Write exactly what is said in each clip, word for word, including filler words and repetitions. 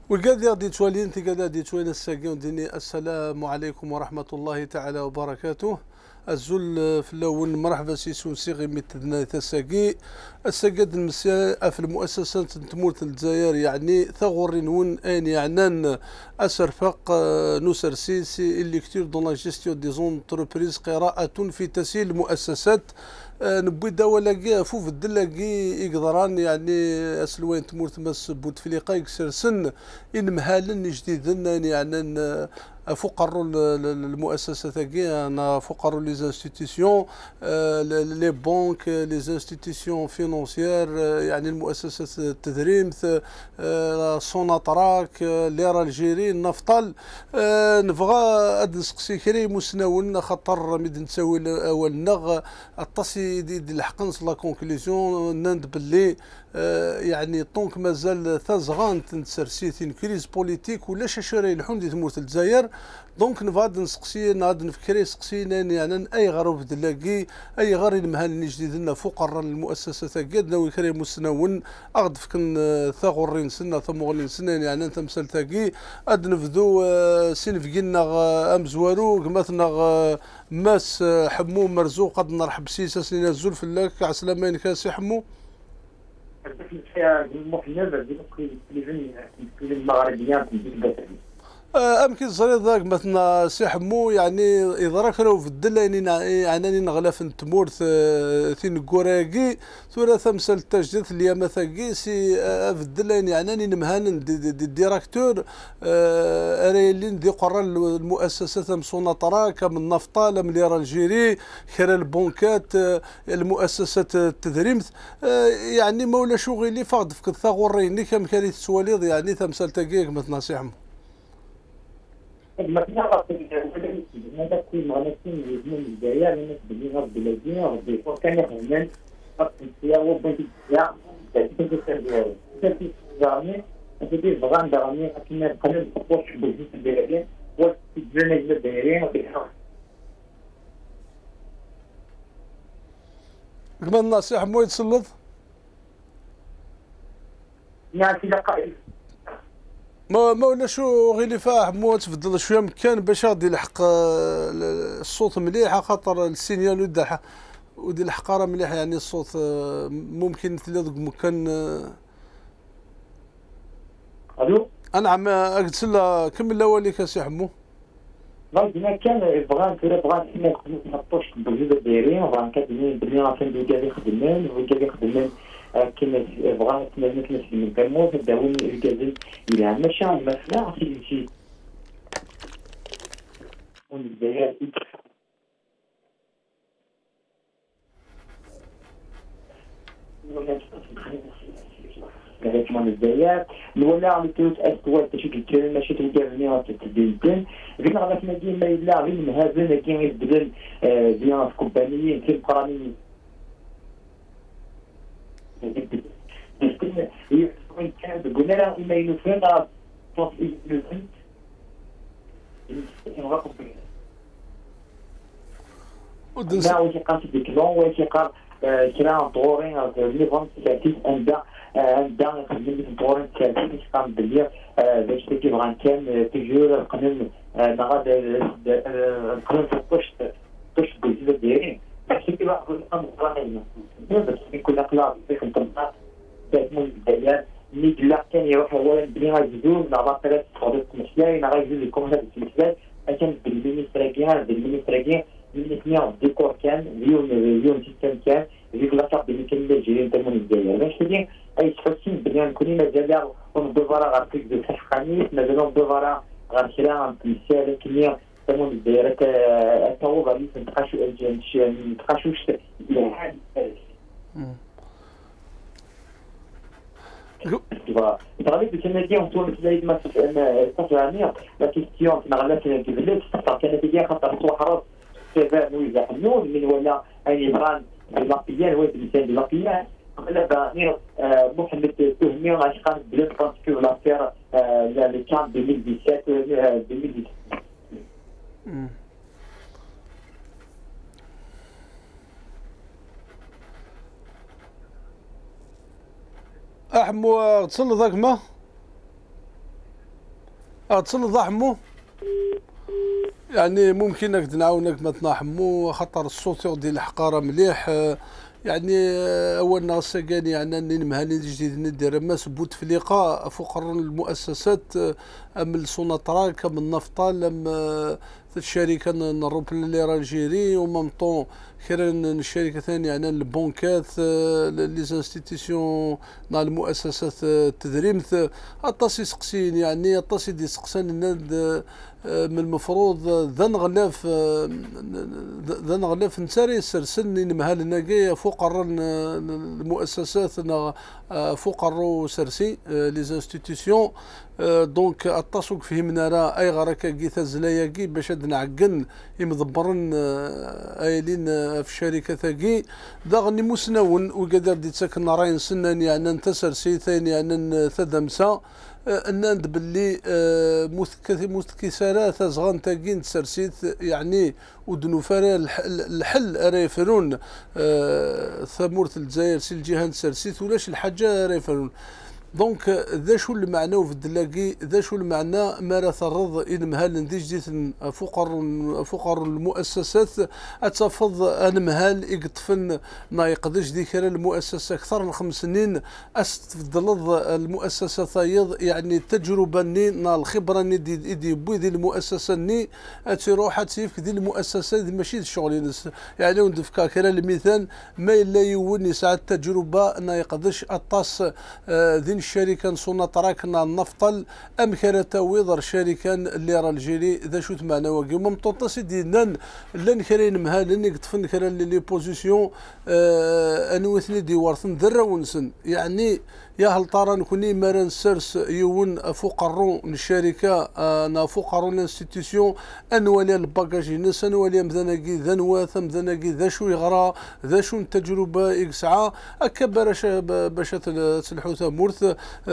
وقال غادي توالي انت قال غادي توالي الساقيون ديني السلام عليكم ورحمة الله تعالى وبركاته. الزول في الأول مرحبا سي سونسي غي متدنا تساقي الساقاد المساء في المؤسسات تمورت الجزائر يعني ثغور نون ان يعني اسرفق نسر سيسي اللي كتير دون لا جيستيون دي زونتربريز قراءة في تسهيل المؤسسات. نبوي دولا فوف الدلاقي يقدران يعني اسلوين تمورت مس بوتفليقه يكسر سن ان مهالن جديدا يعني فقروا المؤسسات تاعي انا فقروا لي زانستيتيسيون لي بنك لي زانستيتيسيون فينونسيير يعني المؤسسات التدريم سوناتراك ليرا الجيري النفطل. نبغى اد نسقسي كري مسناون خاطر ميد نساوي اول نغ الطاسي دي الحقنص لا كونكليزيون نند باللي يعني طونك مازال ثازغان تنسرسيتين كريز بوليتيك ولا شاشري الحون دي تموت الجزائر. دونك نفاد نسقسي ناد نفكري سقسينا يعني اي غروف دلاقي اي غير المهن جديد لنا فقراء المؤسسات قدنا ويكري مسنون اغد فكن ثغورين سنه ثمغلين سنه يعني انت مسال تاقي اد نفذو سينفقينا امزوارو مثلا ماس حمو مرزوق قد نرحب سيسا سنين الزول في اللاك عسلامين كاسي حمو المغربيين امكن صريح ذاك مثلا سي حمو يعني ادراك راهو في الدله يعني يعني نغلاف نتمورث ثين كوراكي ثورة ثمسل التجديد اللي مثاكي سي في الدله يعني نمهان دي, دي, دي ديراكتور اريلين دي قرا المؤسسات مصونطرا كم النفطه لم ليرا الجيري خير البنكات المؤسسات التدريم يعني مولا شغلي فقد في الثغورين كم كان تسواليض يعني ثمسل تاكيك مثلا سي حمو المبنى هذا كل مغناطيس من الجزائر الناس بدينا بلادنا ربي كان يخدم السياق وبنت السياق تكون تسير تسير زعمي تدير بغان درامي كنا قلنا نطوش بزيت الدائرين وتجينا الدائرين وبالحق كما النصيحة مو يتسلط نعم في دقائق ما ما ولا شو غير فاح مو تفضل شويه مكان باش غادي يلحق الصوت مليح خاطر السينيال ودح ودي الحقاره مليح يعني الصوت ممكن تلي مكان. الو نعم قلت له كمل الاولي كاسي حمو. ما كان بغان كرا بغان كنا نحطوش بالجزء الدائري وبغان كان بلي كان بيجي يخدمين ويجي يخدمين كنا بغان كنا نتنفس من كلمه داوين الجزء الى ماشي مثلا في شيء والدائري كانت من الزيات نولى عم تروت أسوات تشكل كلمة ماشي تلقى وقت تدين قلنا غادي في مدينة ما يلا غير مهازن كاين يبدل ديال كومبانيين كاين قرانيين قلنا لها إما ينوفين تصل البنت لا واش يقام في الكلون واش يقام كلا طورين لي فون سيرتيس عندها عندها يخدم في طورين سيرتيس كان باللي باش تجي بغان كان تجور القانون نغاد القانون تطش تطش بالجزء ديالي باش تجي بقى الامر قانوني بس كل اقلام في الطبقات تكمل البدايات ميد لا كان يروح اولا بلي غيزيدو نعرف ثلاث خطوات مشكله نغيزيدو لكم هذا المشكل كان بالمينيستريكيا بالمينيستريكيا الاثنين ديكور كان فيون فيون سيستم كان فيك لاصاق اللي كان جايين تمون الجزائر باش تجي اي تحسين بلي نكون مازال ونضربها غير تيك دو حقانيه مازال نضربها غير شراء مثال كميه تمون الجزائر حتى هو غادي نتقاشو نتقاشوش غادي كنا نقول لك ما تفهمني لا كيستيون نغلا كنا كيفلت كانت تجي خاطر توحرص كيفان ويزا حنون من ولا اي بران لاقيان هو الانسان لاقيان قبل بانير محمد تهمي واش كان بلاد باسكو لافير اللي كان ألفين وسبعطاش ألفين وثمانطاش احمو تصل ذاك ما اتصل حمو يعني ممكنك نعاونك ما تناحمو خاطر الصوت ديال الحقاره مليح. يعني اول ناس كان يعني نمهاني جديد ندير ما سبوت تفليقه فوق المؤسسات ام السوناطراك ام النفطال ام الشركه نروب اللي رانجيري ومام طون خير الشركه ثانيه يعني البنكات لي زانستيتيسيون نا المؤسسات التدريم الطاسي سقسين يعني الطاسي دي سقسان من المفروض ذا نغلاف ذا نغلاف نساري سرسن مهال ناقي فوق المؤسسات فوق الرو سرسي لي زانستيتيسيون دونك التصوق فهمنا راه اي غركا كيتا زلاياكي باش هاد نعقن يمضبرن ايلين في الشركه ثاقي داغني مسنون وقدر دي تسكن راين سنان يعني انت سرسي ثاني يعني ثدمسا ان باللي مثكسرات زغان تاكين تسرسيت يعني ودنوفارا الحل ريفرون ثمورة الجزائر سي الجهه تسرسيت ولاش الحاجه ريفرون دونك ذا شو المعنى في الدلاقي ذا شو المعنى ما راه ثرض المهال ندي جديد فقر فقر المؤسسات اتفض المهال يقطفن ما يقدرش ديك المؤسسه اكثر من خمس سنين استفضل المؤسسه ثايض يعني التجربه ني نا الخبره ني دي دي بوي دي المؤسسه ني تروح تسيف دي المؤسسه دي ماشي الشغل يعني وندفكا كرا المثال ما الا يوني ساعه التجربه ما يقدرش اطاس ذي الشركه نصونا تراكنا النفطل ام كانت ويضر شركه اللي راه الجيري ذا شو معنى واقي ممطوطه سيدي نان لان كرين مهال قطفن كرا لي بوزيسيون آه انوثني دي ورثن ذره ونسن يعني يا هل ترى نكوني مرن سرس يون فوق الرون الشركه انا فوق الرون انستيتيسيون انوالي الباكاج ناس انوالي مذناكي ذنوا ثم ذناكي ذا شو يغرى ذا شو التجربه يسعى اكبر باش تلحو ثمورث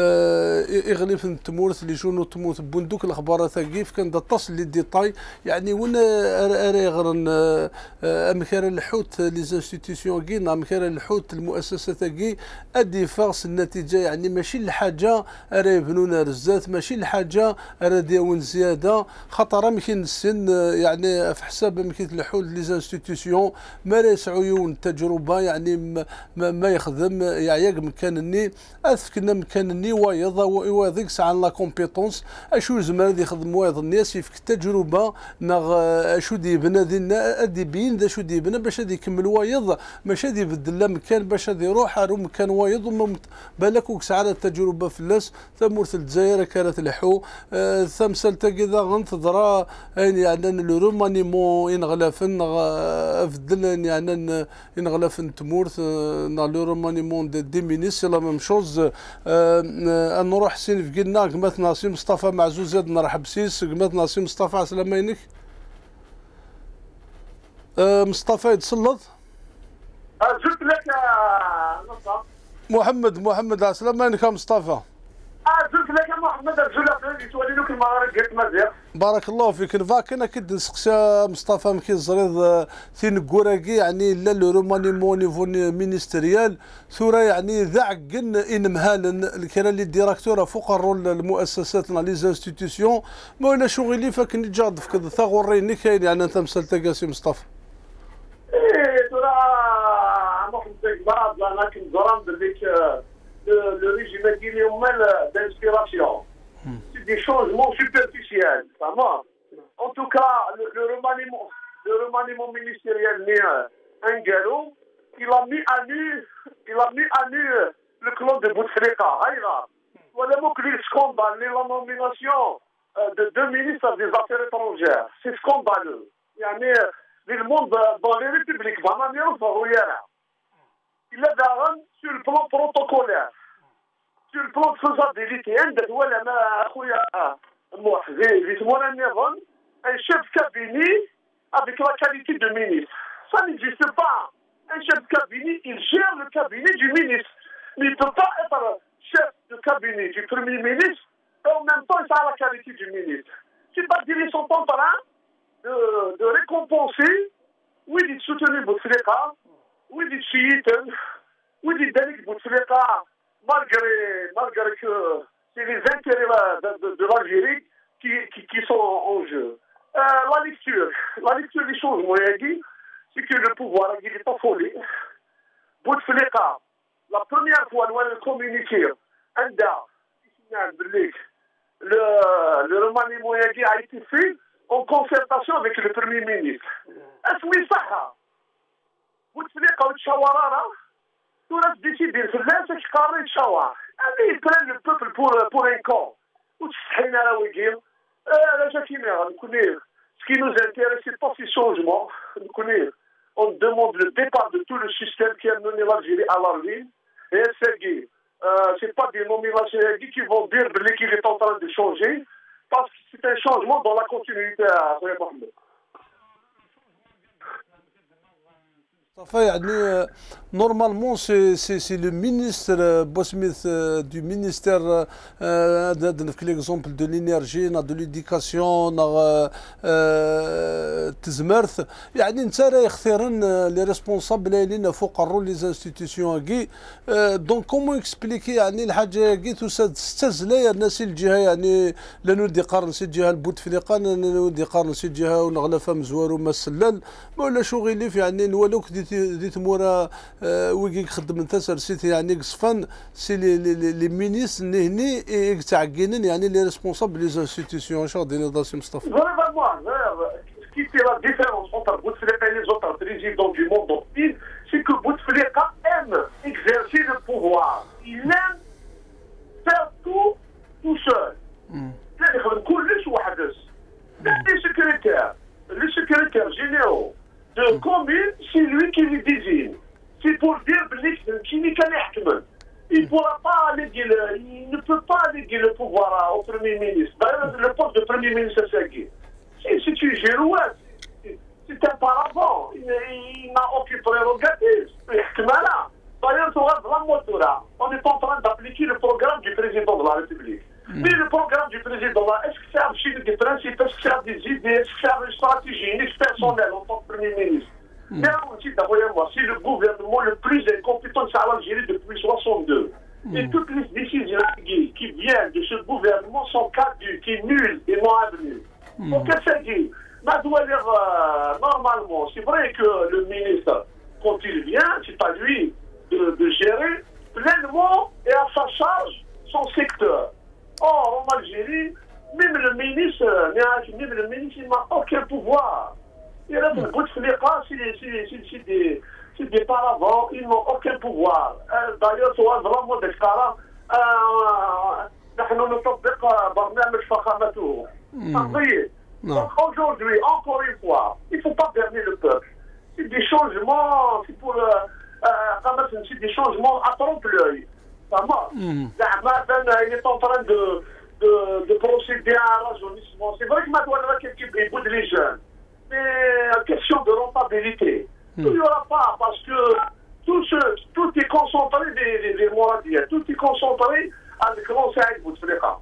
يغلف التمورث اللي شنو تموت بندوك الاخبار ثقيف كان تصل للديتاي يعني وين اري غرن امكار الحوت لي زانستيتيسيون كينا امكار الحوت المؤسسه ثقي ادي فاس النتيجه يعني ماشي الحاجه راه يبنونا رزات ماشي الحاجه راه ديون زياده خاطر يمكن السن يعني في حساب يمكن الحوت لي زانستيتيسيون ما راه عيون تجربه يعني ما, ما يخدم يعني مكانني اذكرنا مكانني وايض وايض ساعه لا كومبيتونس اشو زمان يخدم وايض الناس في التجربه نغ اشو دي بنادين ادي بين ذا شو دي بنا باش هذا يكمل وايض ماشي هذا يبدل لا مكان باش هذا يروح رو مكان وايض وما بالك ساعه التجربه في اللاس ثمورث الجزائر كانت الحو آه ثم سالتا كذا غنتضرا يعني لو رومانيمون ينغلفن افدل يعني ينغلفن تمورث نا لو رومانيمون دي, دي مينيس لا ميم شوز أه نروح سين في قلنا قمت ناصي مصطفى معزوز زاد نرحب سيس قمت ناصي مصطفى عسلامة ينك أه مصطفى يتسلط جبت لك نصر محمد محمد عسلامة ينك مصطفى جبت لك محمد الجولة تولي لك المغرب قلت مزيان بارك الله فيك نفاك كد نسقسا مصطفى مكي زريض ثين كوراكي يعني لا لو رومانيمون نيفو مينيستريال ثورة يعني ذا عقن ان مهال الكرا اللي الديراكتور فوق الرول المؤسسات لي زانستيتيسيون ما ولا شغلي فكني جاد في كذا ثغوريني كاين يعني انت مسالت كاسي مصطفى ايه ترى محمد بعض انا كنت ظلام باللي le régime guinéen d'inspiration. C'est des changements superficiels, ça va. En tout cas, le, le, remaniement, le remaniement ministériel né un galop, il a mis à nu, il a mis à nu le clan de Bouteflika. Voilà le scandale, la nomination de deux ministres des Affaires étrangères. C'est scandaleux. Il y a le monde dans les républiques, il est d'arrêt sur le plan protocolaire. Sur le plan de faisabilité, un chef de cabinet avec la qualité de ministre. Ça n'existe pas. Un chef de cabinet, il gère le cabinet du ministre. Mais il ne peut pas être chef de cabinet du Premier ministre et en même temps, il a la qualité du ministre. C'est-à-dire qu'ils sont en train de, de récompenser, oui, de soutenir Bouteflika, oui, de chiites, oui, de dénigrer Bouteflika, malgré, malgré que c'est les intérêts de, de, de l'Algérie qui, qui, qui sont en jeu. Euh, la lecture, la lecture des changements, c'est que le pouvoir il est affolé. Bouteflika, la première fois où elle a communiqué, le, le remaniement a été fait en concertation avec le Premier ministre. Est-ce que ça Bouteflika ou Chawarara, tout le monde décide de faire ce qu'il a dit Chawar. Ils prennent le peuple pour, pour un camp. Ce qui nous intéresse, c'est pas ces changements. On demande le départ de tout le système qui a mené l'Algérie à la ruine. Et c'est euh, c'est pas des nominations qui vont dire qu'il est en train de changer, parce que c'est un changement dans la continuité à Mohamed. يعني normalement c'est c'est le ministre Bosmith du ministère نفك l'exemple de l'énergie de l'éducation تزمرث يعني انت راه يختارن لي ريسبونسابل لينا فوق الرول لي انستيتيسيون كي دونك كومون اكسبليكي يعني الحاجه كي تستزلا الناس الجهه يعني لا نودي قارن سي الجهه البوتفليقه نودي قارن سي الجهه ونغلفه مزوار وما السلال ولا شغل في يعني نولوك ديت مورا ويكي خدم انت سرسيت يعني قصفان سي لي لي لي مينيس اللي هني تعقينن يعني لي ريسبونسابل لي انستيتيسيون شنو دينا داسي مصطفى Ce qui fait la différence entre Bouteflika et les autres présidents du monde entier, c'est que Bouteflika aime exercer le pouvoir. Il aime faire tout tout seul. Les secrétaires, les secrétaires généraux de commune, c'est lui qui les désigne. C'est pour dire qu'il n'est qu'un Ahmed. Il ne pourra pas alléguer le, il ne peut pas alléguer le pouvoir au Premier ministre. D'ailleurs, le poste de Premier ministre, c'est qui? C'est une girouette. C'est un paravent. Il, il n'a aucune prérogative. D'ailleurs, on est en train d'appliquer le programme du président de la République. Mm. Mais le programme du président, est-ce que c'est un chiffre des principes, est-ce que c'est des idées, est-ce que c'est une stratégie, une personnelle en tant que Premier ministre? Mm. Mais ensuite, moi, c'est le gouvernement le plus incompétent de l'Algérie depuis soixante-deux. Mm. Et toutes les décisions qui viennent de ce gouvernement sont caduques, nulles et non avenues. Mm. Donc, qu'est-ce que dit? Euh, normalement, c'est vrai que le ministre, quand il vient, c'est à lui de, de gérer pleinement et à sa charge son secteur. Or, en Algérie, même le ministre, même le ministre, il n'a aucun pouvoir. Il a le bout de Bouteflika, c'est des, des paravents, ils n'ont aucun pouvoir. D'ailleurs, c'est vraiment des cas. نحن نطبق برنامج فخامته. Donc aujourd'hui, encore une fois, il ne faut pas berner le peuple. C'est des changements, c'est pour, euh, euh, c'est des changements à trompe-l'œil. Mm. Il est en train de, de, de procéder à un rajeunissement. C'est vrai que maintenant, il boude les jeunes. Mais question de rentabilité. Mm. Il n'y aura pas, parce que tout, ce, tout est concentré des, des, des moradiens. Tout est concentré à des grands saïds Bouteflika.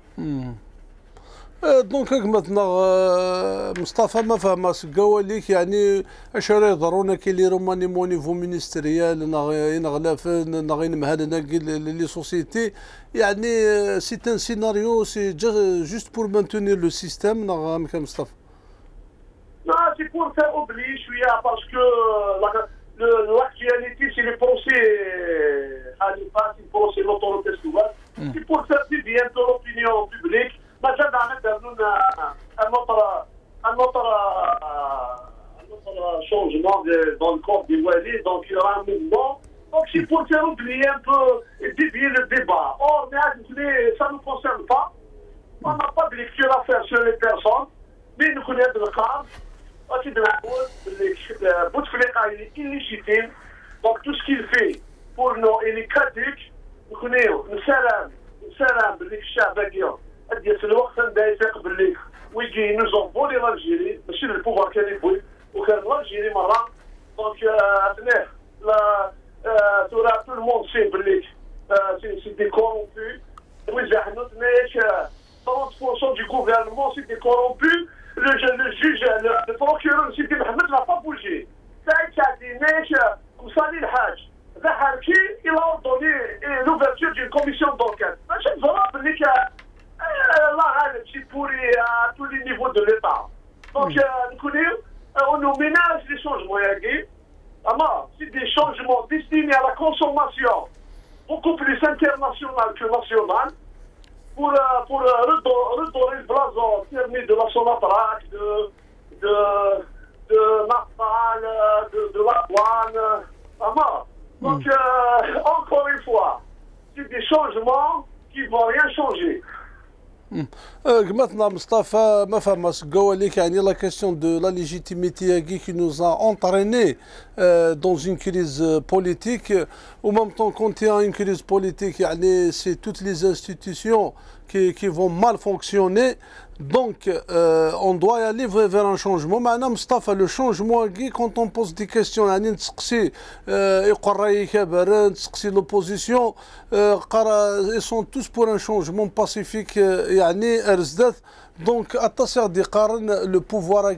دونك مثلا مصطفى ما فهم قال لك يعني اش راه يضرونا كي لي روماني مونيفو مينيستريال نغلاف نغين مهلنا لي سوسيتي يعني سي ان سيناريو سي جوست بور مانتونير لو سيستيم نغ كان مصطفى Non, c'est pour faire oublier شويه parce que l'actualité c'est les procès à l'État, c'est pour c'est l'autorité souveraine. C'est pour faire du bien de l'opinion publique. مثلا عملنا un autre un autre un autre changement dans le corps des Wali, donc il y aura un mouvement. Donc c'est pour faire oublier un peu et dévier le débat. Or, mais ça ne nous concerne pas. On n'a pas de lecture à faire sur les personnes, mais nous connaissons le cas. C'est de la faute, Bouteflika est illégitime. Donc tout ce qu'il fait pour nous, il est caduque. Nous connaissons le salam, le salam, le chah, c'est le وقت نبدا يفيق باللي ويجي nous ont volé l'Algérie ماشي البوفوار كان يبوي وكان l'Algérie مرة دونك اثناء لا ترى tout le monde sait باللي c'est des corrompus ويجا حنا تنايا trente pour cent du gouvernement c'est des corrompus le, le juge le, le procureur Sidi Mohamed n'a pas bougé ساعتها ديناش وصالي الحاج ظهر كي il a ordonné l'ouverture d'une commission d'enquête ماشي نظرا باللي là, c'est pourri à tous les niveaux de l'État. Donc, on nous ménage les changements. C'est des changements destinés à la consommation beaucoup plus internationale que nationale pour, pour redorer le blason permis de la Sonatrach, de, de, de Naftal, de, de la douane. Donc, mm. euh, encore une fois, c'est des changements qui ne vont rien changer. Maintenant, Mustafa, ma femme, la question de la légitimité qui nous a entraînés euh, dans une crise politique. Au même temps, quand il y a une crise politique, c'est toutes les institutions qui, qui vont mal fonctionner. Donc, euh, on doit y aller vers un changement. Maintenant, Mustafa, le changement, quand on pose des questions, l'opposition, ils sont tous pour un changement pacifique. Donc, le pouvoir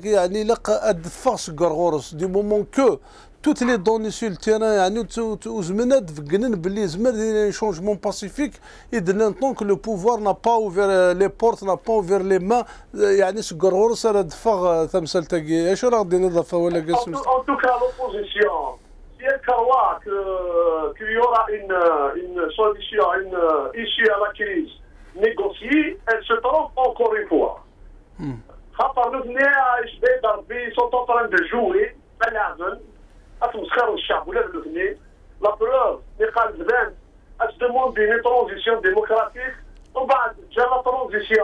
du moment que toutes les données sur le terrain, un changement pacifique, et de l'instant que le pouvoir n'a pas ouvert les portes, n'a pas ouvert les mains, en tout cas l'opposition, si elle croit qu'il y aura une, une solution, une issue à la crise négociée, elle se trompe encore une fois. Hmm. Ils sont en train de jouer, la preuve, elle se demande une transition démocratique. On va déjà la transition,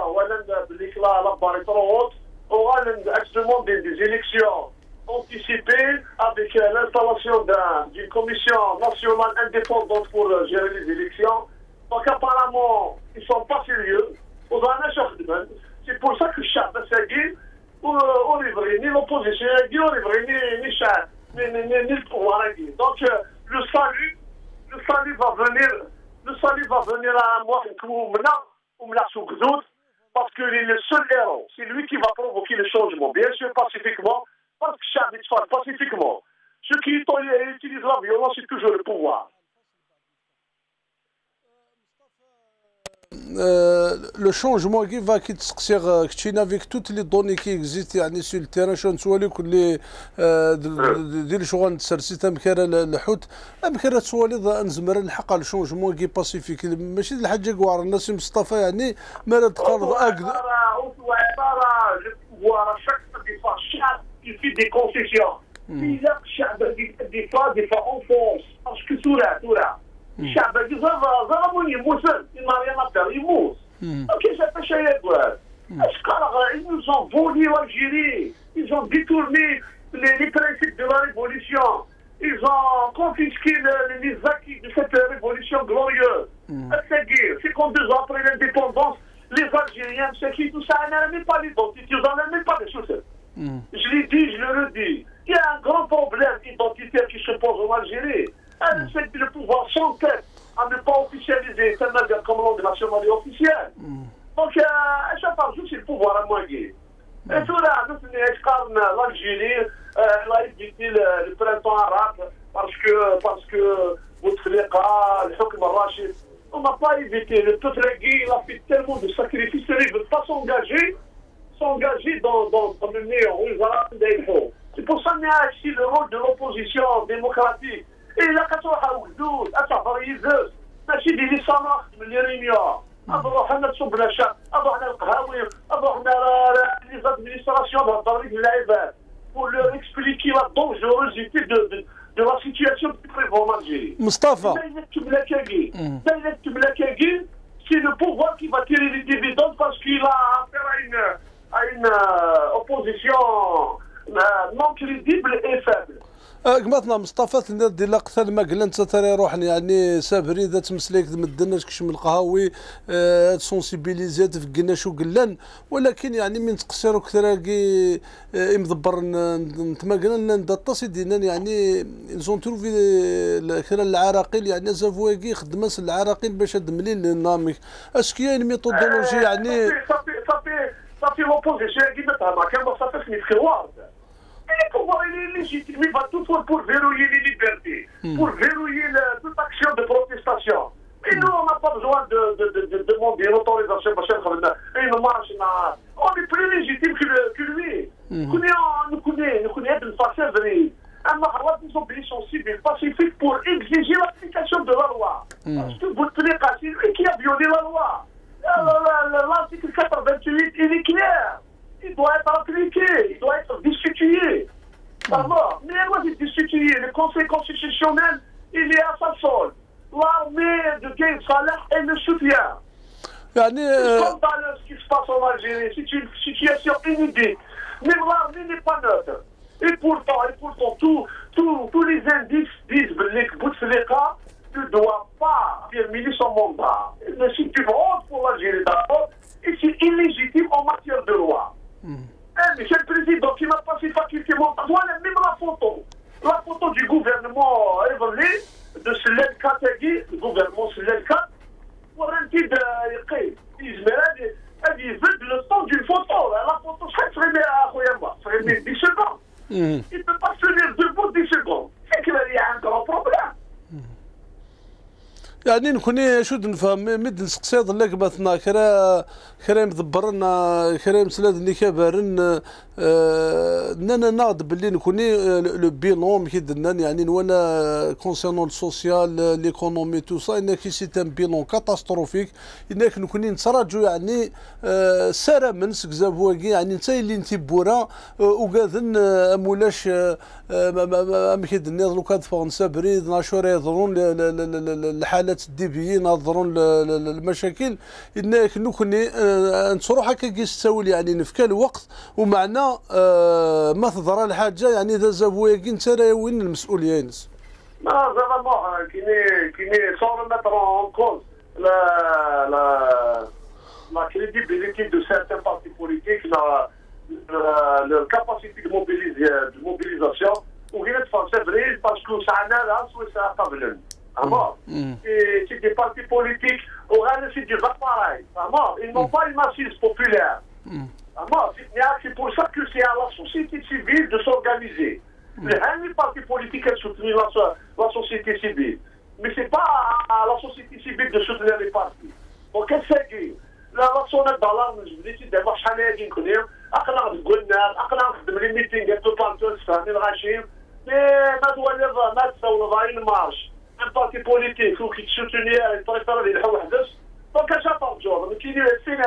elle se demande des élections anticipées avec l'installation d'une commission nationale indépendante pour gérer les élections. Donc apparemment, ils ne sont pas sérieux. C'est pour ça que Chab Segui, on livre ni l'opposition, ni ni Chab. Donc euh, le salut, le salut va venir, le salut va venir à moi parce qu'il est le seul héros. C'est lui qui va provoquer le changement, bien sûr pacifiquement, parce que Chavez fait pacifiquement. Ceux qui utilisent la violence, c'est toujours le pouvoir. Euh, le changement qui va qui تصير كتشينا avec toutes les données qui existent يعني sur le terrain شنو سوالي كل دير شغل تسرسيت امكره الحوت امكره سوالي نزمر الحق الشونجمون كي باسيفيك ماشي الحاجه كوار الناس مصطفى يعني ما تقرض اكد il fait des concessions. Il a des fois des fois en force parce que tout là tout là الشعب ظلموني موسى ما rien à faire يموت كيف تشيء يقول اش قال ils nous ont volé l'Algérie ils ont détourné les, les principes de la révolution ils ont confisqué le, les acquis de cette révolution glorieuse c'est-à-dire cinquante-deux ans après l'indépendance les Algériens c'est qui tout ça n'ont même pas l'identité ils n'ont même pas les choses je l'ai dit je le redis il y a un grand problème identitaire qui se pose en Algérie. Elle fait le pouvoir sans tête à ne pas officialiser cette comme langue nationale officielle. Donc, à chaque fois, c'est le pouvoir à moitié. Et tout là, nous, l'Algérie, elle a évité le printemps arabe parce que, parce que, votre léqa, le Hukm al-Rachid, on n'a pas évité. Le peuple gué, il a fait tellement de sacrifices, il ne veut pas s'engager, s'engager dans, dans, dans le néant. C'est pour ça qu'il y a ici le rôle de l'opposition démocratique. إلا كتروح وجدود أتعبر يزز ماشي ديري صناخ من اليريميا أروح أنا تصب العشاء أروح أنا القهاوي أروح أنا لي زادمينستراسيون نهضر لك العباد pour leur expliquer la dangerosité de, de, de la situation qui prévaut en Algérie. Mustafa c'est le pouvoir qui va tirer les dividendes parce qu'il a affaire à une, à une euh, opposition euh, non crédible et faible. قمتنا مصطفى تندي لقطه ما قلنا انت ترى روحني يعني سافري ذات مسليك مدنا كشم القهاوي اه سونسيبيليزيت في قلنا شو قلنا ولكن يعني من تقصير كتراكي اه مدبر نتما قلنا ندطا سيدينا يعني زون تروفي كرا العراقيل يعني زافواكي خدمه العراقيل باش هاد مليل الناميك اسكو كاين ميثودولوجي يعني صافي صافي صافي لوبوزيسيون كي تهضر كان صافي في الخوار. Le pouvoir est légitime, il va tout faire pour verrouiller les libertés, mm. pour verrouiller le, toute action de protestation. Et nous, on n'a pas besoin de, de, de, de demander l'autorisation. Et nous, L'article quatre-vingt-huit, il est clair. Il doit être appliqué, il doit être discuté. D'abord, mais moi j'ai discuté. Le Conseil constitutionnel, il est à sa solde. L'armée de Gaïd Salah, elle le soutient. يعني Comme dans le- ce qui se passe en Algérie, c'est une situation inédite. Même l'armée n'est pas neutre. Et pourtant, et pourtant, tous tous- tous les indices disent que Bouteflika ne doit pas terminer son mandat. Mais c'est une honte pour l'Algérie d'abord, et c'est illégitime en matière de loi. Eh, Monsieur le Président, qui n'a pas ses facultés mentales, voilà même la photo. La photo du gouvernement évolué, de Sled Katagi, le gouvernement Sled Kat, pour un type de il veut le temps d'une photo. La photo serait mis à Khoyamba, serait mis dix secondes. Il ne peut pas se tenir debout dix secondes. C'est qu'il y a un grand problème. يعني نكوني شو نفهم مد نسقسيض لك مثلا كرا كرا مدبرنا كرا مسلاد اللي كبارن نانا ناض باللي نكوني لو بيلون كي درنا يعني نوانا كونسيرنون السوسيال ليكونومي تو سا انك سي ان بيلون كاتاستروفيك انك نكوني نتراجعوا يعني سارة من سكزافواكي يعني انت اللي انت بورا وكاذن مولاش ام كي درنا لو كاد فرنسا بريد ناشوري يضرون الحالات الديبيين نظرون المشاكل انك نكوني نصرو هكا كيستاول يعني نفكا الوقت ومعنا ما تضرى الحاجه يعني اذا زافواكي انت راه وين المسؤوليه ينس Non, vraiment, qui n'est, qui n'est, sans remettre en cause la, la, la crédibilité de certains partis politiques, la, la, leur capacité de, mobiliser, de mobilisation, ou rien de faire, c'est vrai, parce que ça n'a là, ça n'a pas besoin. C'est des partis politiques, au reste, c'est du pareil. Ils n'ont pas une assise populaire. C'est pour ça que c'est à la société civile de s'organiser. Les partis politiques soutenir la, la société civile. Mais ce n'est pas à la société civile de soutenir les partis. Donc, qu'est-ce que c'est la sonnette d'alarme, je vous dis, c'est d'abord chalet qui connaît, أقنع بالقلنا أقنع بالميتينغ تو بانتوس فهمي الغاشيم mais ما دوالف ما تسوي ضاين مارش ان بارتي بوليتيك وكي تسوتونير الطريقة اللي يلحو وحدس دونك اش ابار جور كي فين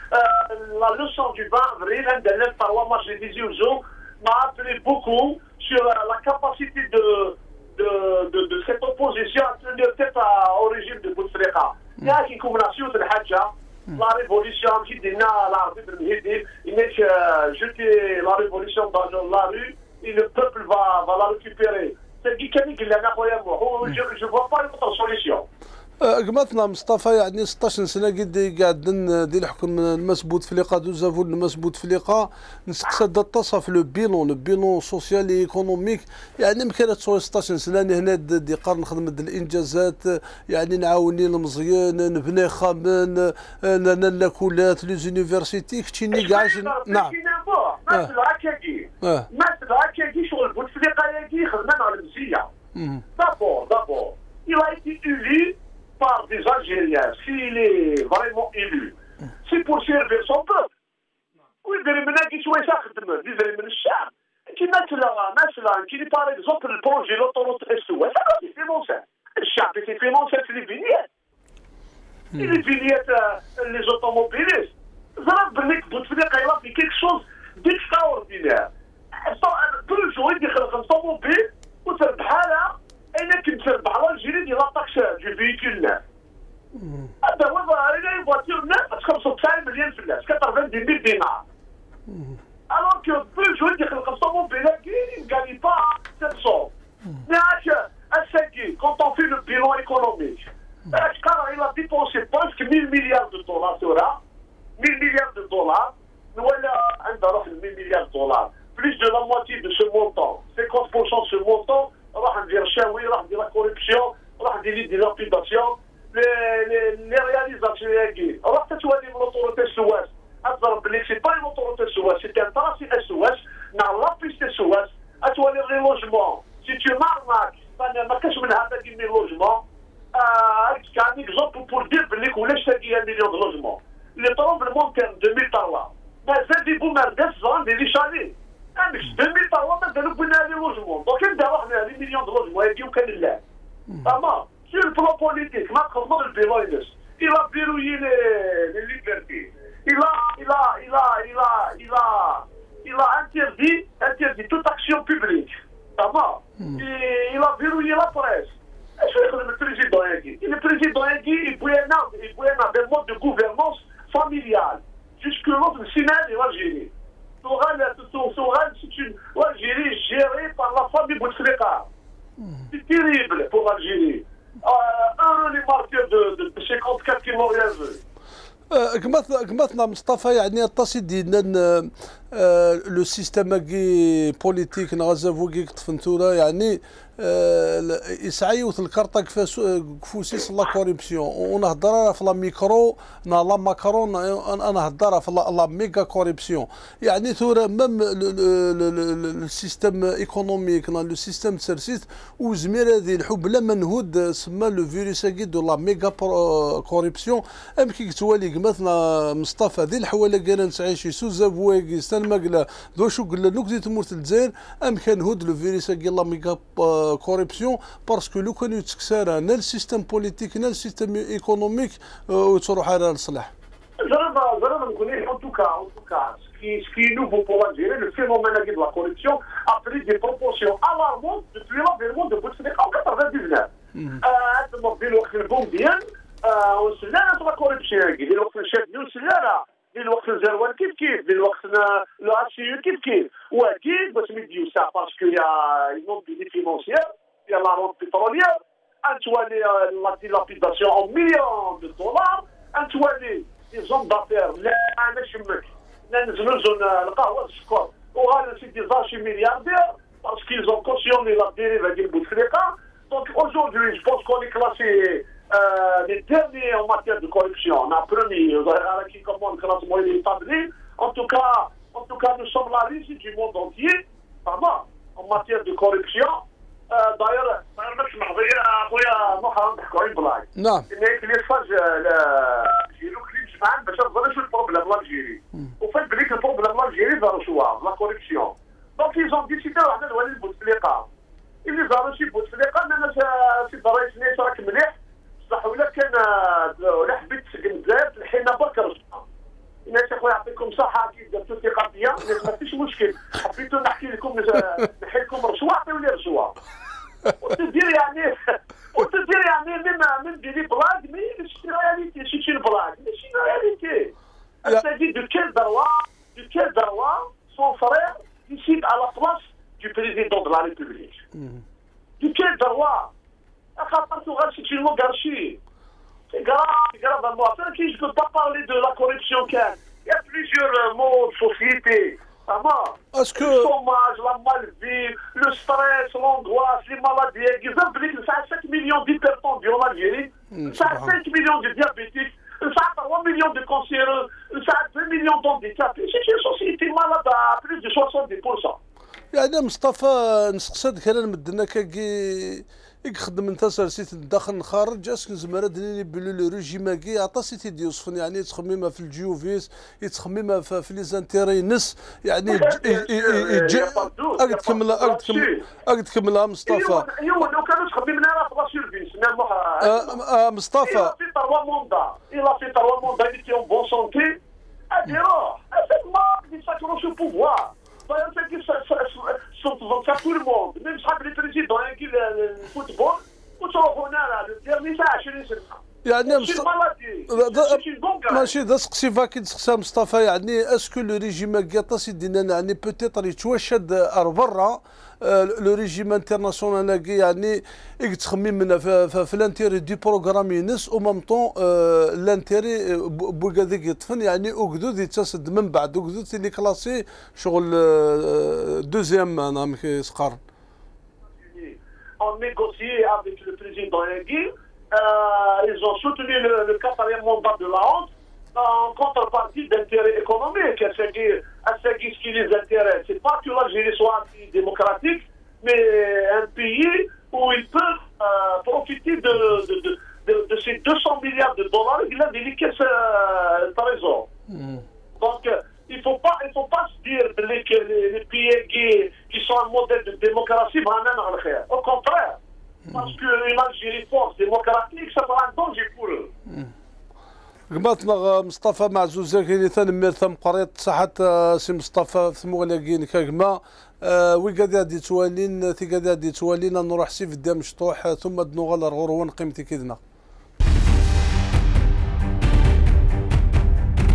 لا لوسون دو vingt avril عندنا trois matchs de dix-huit m'a appelé beaucoup sur la capacité de de, de, de cette opposition à tenir tête au régime de Bouteflika. Il y a une combinaison de الحاجة la révolution qui dit l'arbitre Mehdi, il n'est que jeter la révolution dans la rue et le peuple va, va la récupérer. C'est qui qui l'a dit, je ne vois pas une autre solution. قمتنا مصطفى يعني ستطاش سنه قد قاعدين ديال الحكم المسبوط فليقه دوزافون المسبوط فليقه نسقسى تصف لو بيلون لو بيلون سوسيال ايكونوميك يعني ما كانت ستطاش سنه هنا دي قرن نخدم الانجازات يعني نعاوني المزيان نبني خامن نلاكولات لي زونيفرسيتي كتشيني كاع نعم مثل هكاكي مثل هكاكي شغل بوتفليقه ياكي خدمنا على المزيه دابور دابور il a été élu par des Algériens, s'il est vraiment élu, c'est pour servir son peuple. Oui, il y a des gens qui sont des gens qui qui qui par exemple le projet l'autoroute Est-Ouest, c'est financé. Le chef c'est financé sur les vignettes. Et les vignettes, les automobilistes. Zalab Bouteflika il a fait quelque chose d'extraordinaire. Toujours, il dit que l'automobile, ou c'est le bhala, انك تربح على الجيري ديال لاطاكس دو فيكول ناف هذا هو الى فواتور ناف خمسة وتسعين مليون فلاس ثمانين ميل دينار الوغ كو بوجو اللي خلق الطوموبيل كاين غاني با سبعمية ماش اساكي كونت اون في لو بيلون ايكونوميك اش كان الى ديبونسي باسك مية مليار دو دولار تورا مية مليار دو دولار ولا عندها روح مية مليار دولار plus de la moitié de ce montant cinquante pour cent de ce montant راح ندير الشاوي راح ندير لا كوريبسيون راح ندير دي لابيداسيون لي لي رياليزاسيون ياكي راح تتولي من لوطوريتي سواس اضرب بلي سي با لوطوريتي سواس سي ان تراسي سواس مع لا بيست سواس اتولي غير لوجمون سي تو مارناك انا ما كاش من هذا كي مي لوجمون كان اكزومبل بور دير بلي ولاش تاكي مليون دو لوجمون لي طرومبلمون كان ألفين وثلاثة مازال دي بومارداس زون دي لي شالي ألفين وثلاثة مازالوا بنا لي لوجمون دونك نبداو واحد لي مليون دو لوجمون يجيو كان لله تمام سير البلان بوليتيك ما تخدموا البيلوينس الى بيروي لي familiale. Jusque l'autre, le Sénat et l'Algérie. C'est une l'Algérie gérée par la famille Bouteflika. C'est terrible pour l'Algérie. Un des marqueurs de, de cinquante-quatre qui m'ont rien vu. قمتنا مصطفى يعني التصدي ان لو سيستيم كي بوليتيك نغزافو كي تفنتولا يعني يسعى يوث الكارطه كفوسيس لا كوريبسيون ونهضر في لا ميكرو نا لا ماكرون انا نهضر في لا ميغا كوريبسيون يعني ثورة ميم السيستيم ايكونوميك نا لو سيستيم سيرسيس وزمير هذه الحب لا منهود سما لو فيروس كي دو لا ميغا كوريبسيون ام كي توالي قمتنا مصطفى ذي الحواله كان نسعيشي سوزافواكي ستان ماكلا ذو شو قلنا نوكدي تمورت الجزائر ام كان هود لو فيروس كي لا ميغا كوريبسيون باسكو لو كان يتكسر نا السيستيم بوليتيك نا السيستيم ايكونوميك وتروح على الصلاح. J'arrive à me connaître en tout cas, en tout cas, ce qui, ce qui est nouveau pour l'Algérie, le phénomène de la corruption a pris des proportions alarmantes depuis l'avènement de Bouteflika en quatre-vingt-dix-neuf. دلوقتي البومديان وصلنا la corruption, دلوقتي الشاب وصلنا دلوقتي الزروان كيف كيف دلوقتي العشية كيف كيف واكيد باش ميديو سا باسكو يا ينوض دي فينونسيير يا لا رونت بتروليير انتوالي لا ديلابيداسيون en millions de dollars انتوالي لي زون دافير لا انا شمك ننزلوا زون القهوه السكر وغادا سي دي زاشي ملياردير parce qu'ils ont cautionné la dérive de Bouteflika. Donc aujourd'hui, je pense qu'on est classé euh, les derniers en matière de corruption. On a premier, qui commande le classement établi. En tout cas, en tout cas, nous sommes la liste du monde entier, vraiment, en matière de corruption. Euh, d'ailleurs, d'ailleurs, je m'arrive à خويا محمد حكاين بلاي. نعم. Mais les phases, j'ai le clip, je m'en vais chercher le problème de l'Algérie. Au fait, le problème de l'Algérie, c'est le choix, la corruption. Donc ils ont décidé de rejoindre Bouteflika. Ils les ont reçus Bouteflika, mais c'est dans les années ça qui me dit, صح ولا كان ولا حبيت تسجن الجزائر الحين بكر. الناس يا خويا يعطيكم صحة كي درتوا ثقافية، ما فيش مشكل. حبيتوا نحكي لكم نحكي لكم رشوة عطيو لي رشوة. وتدير يعني وتدير يعني من من ديري بلاك مي سي رياليتي سي une blague, mais c'est une réalité. Elle s'est dit de quel droit, de quel droit son frère décide à la place du président de la République. Mmh. De quel droit? C'est une monarchie. C'est grave, c'est grave à moi. Je ne peux pas parler de la corruption qu'il y a plusieurs mots de société. Est-ce que... Le chômage, la malvie, le stress, l'angoisse, les maladies. Ils impliquent ça a sept millions d'hypertendus en Algérie, mmh, ça a cinq millions de diabétiques, ça a trois millions de cancéreux, ça a deux millions d'handicapés. C'est une société malade à plus de soixante-dix pour cent. يعني مصطفى نسقسد كلام مدنا كي يخدم انت سرسيت الداخل الخارج اسكن زمرا دليل بلو لو ريجيم كي عطا سيتي دي يوصفني يعني يتخمم في الجيوفيس يتخمم في لي زانتيري نس يعني اقد كملها اقد كملها اقد كملها مصطفى ايوا لو كانوا تخممنا راه في لاسيرفيس مصطفى في تروا موندا الى في تروا موندا اللي تيون بون سونتي ادي روح افيك ما دي ساكرو سو بوفوار D'ailleurs, c'est qu'ils sont faire tout le monde. Même si les présidents qui le football, ou sont là, le dernier, ça a acheté ça. يعني c'est une maladie. C'est une bonne gueule. ماشي ذا سقسي فاكي تسقسى مصطفى يعني اسكو لو ريجيم كاطاس يدينا يعني بوتيتر يتوشد برا لو ريجيم انترناسيونال يعني يتخمم من في الانتيري دي بروغرام ينس او مام طون الانتيري بوكاديك يطفن يعني اوكدود يتسد من بعد اوكدود اللي كلاسي شغل دوزيام انا كيسقر. On négociait avec le président Enguy. Euh, ils ont soutenu le, le quatrième mandat de la honte en contrepartie d'intérêts économiques. C'est ce qui les intéresse. C'est pas que l'Algérie soit démocratique, mais un pays où ils peuvent euh, profiter de, de, de, de, de ces deux cents milliards de dollars. Il a déliqué ce euh, trésor. Mm. Donc, il ne faut pas, il faut pas se dire que les, les, les pays qui, qui sont un modèle de démocratie vont en arrière. Au contraire. Parce qu'une Algérie forte démocratique, ça sera un danger pour eux. قماتنا مصطفى معزوز كاين ثاني مير ثم قريت صحة سي مصطفى ثمو لاقين كاكما وي قاعد غادي توالين ثي قاعد غادي توالين نروح سي في الدم مشطوح ثم دنو غالا غروان قيمتي كيدنا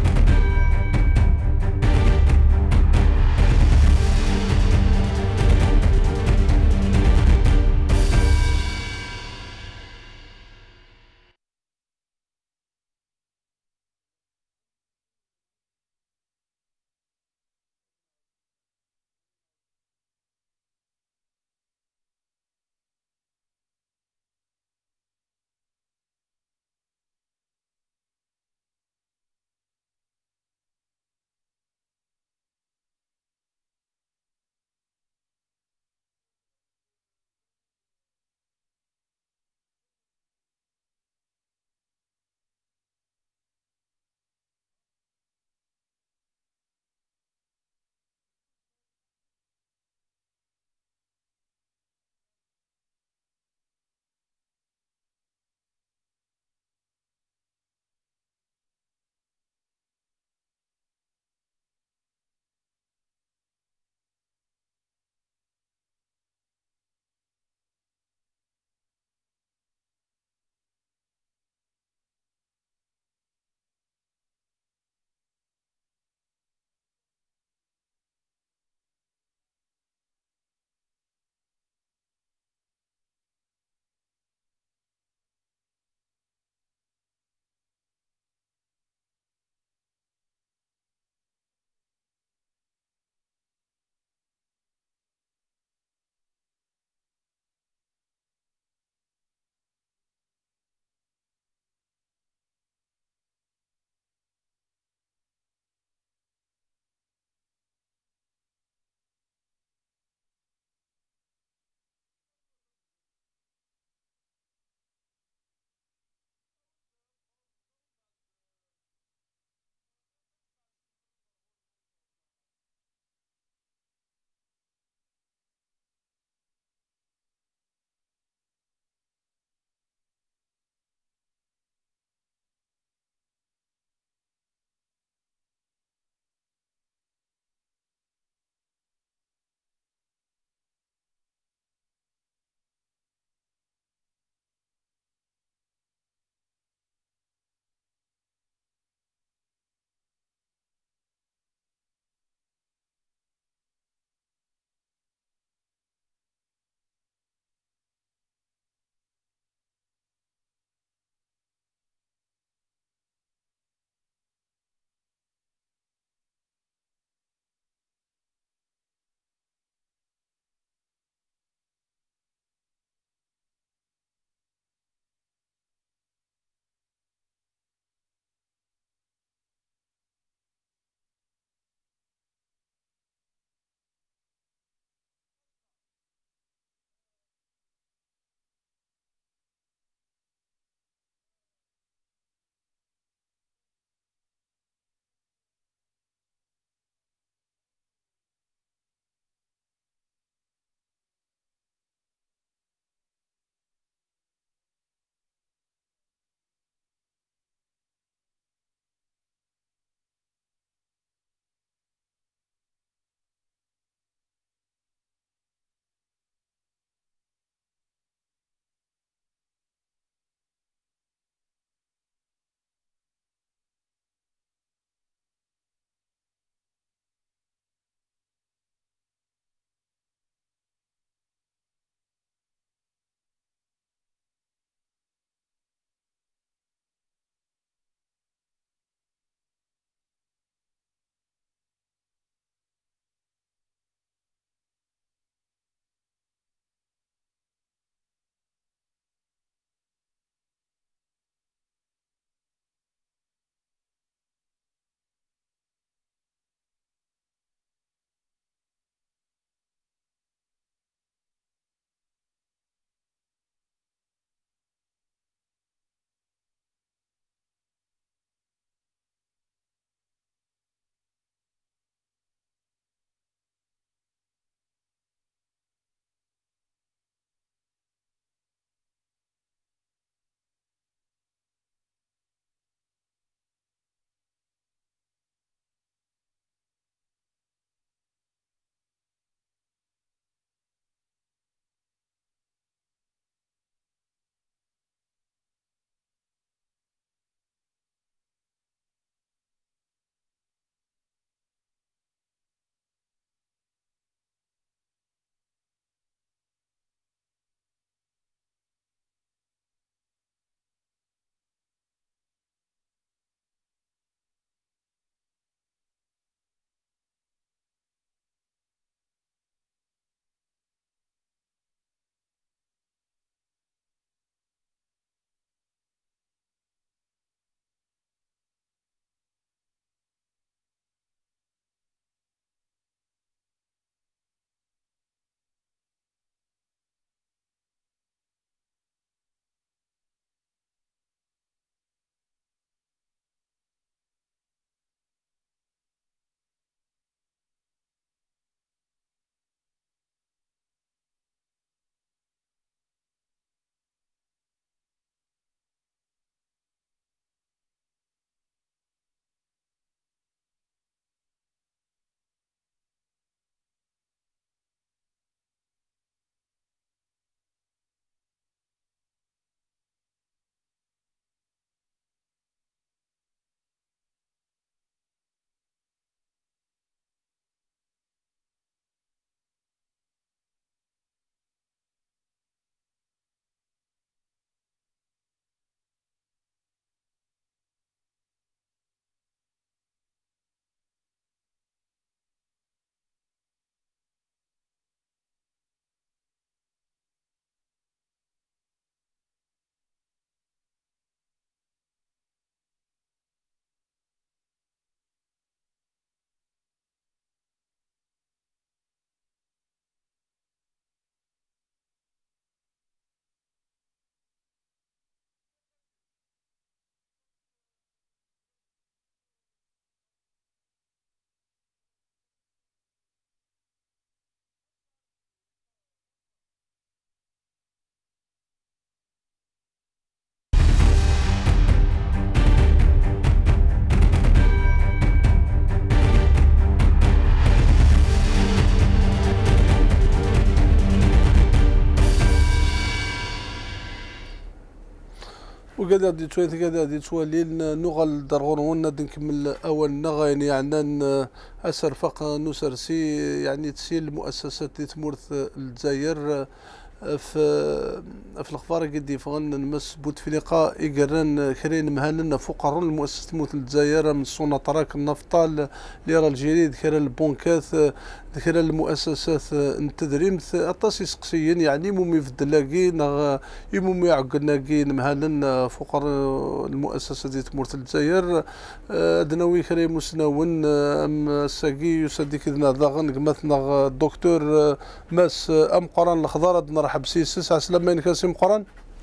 وكذا دي شويه كذا دي شوالين نغل درغون نكمل اول نغاين يعني اسر فق نسرسي يعني تسيل المؤسسات تمورث الجزائر في في الاخبار قدي فغن نمس بوتفليقه يقرن كرين مهلنا فقراء المؤسسات موت الجزائر من السوناطراك النفطال ليرا الجريد كرا البونكات كرا المؤسسات التدريم اطاس يسقسيين يعني مومي في الدلاقي يمومي عقلناقي مهلنا فقراء المؤسسات تمورت الجزائر دناوي كريم مسناون ام الساقي يسدي كذنا ضاغن قمتنا الدكتور ماس ام قران الخضار نرحب سيسس عسلامة إنك سيم قران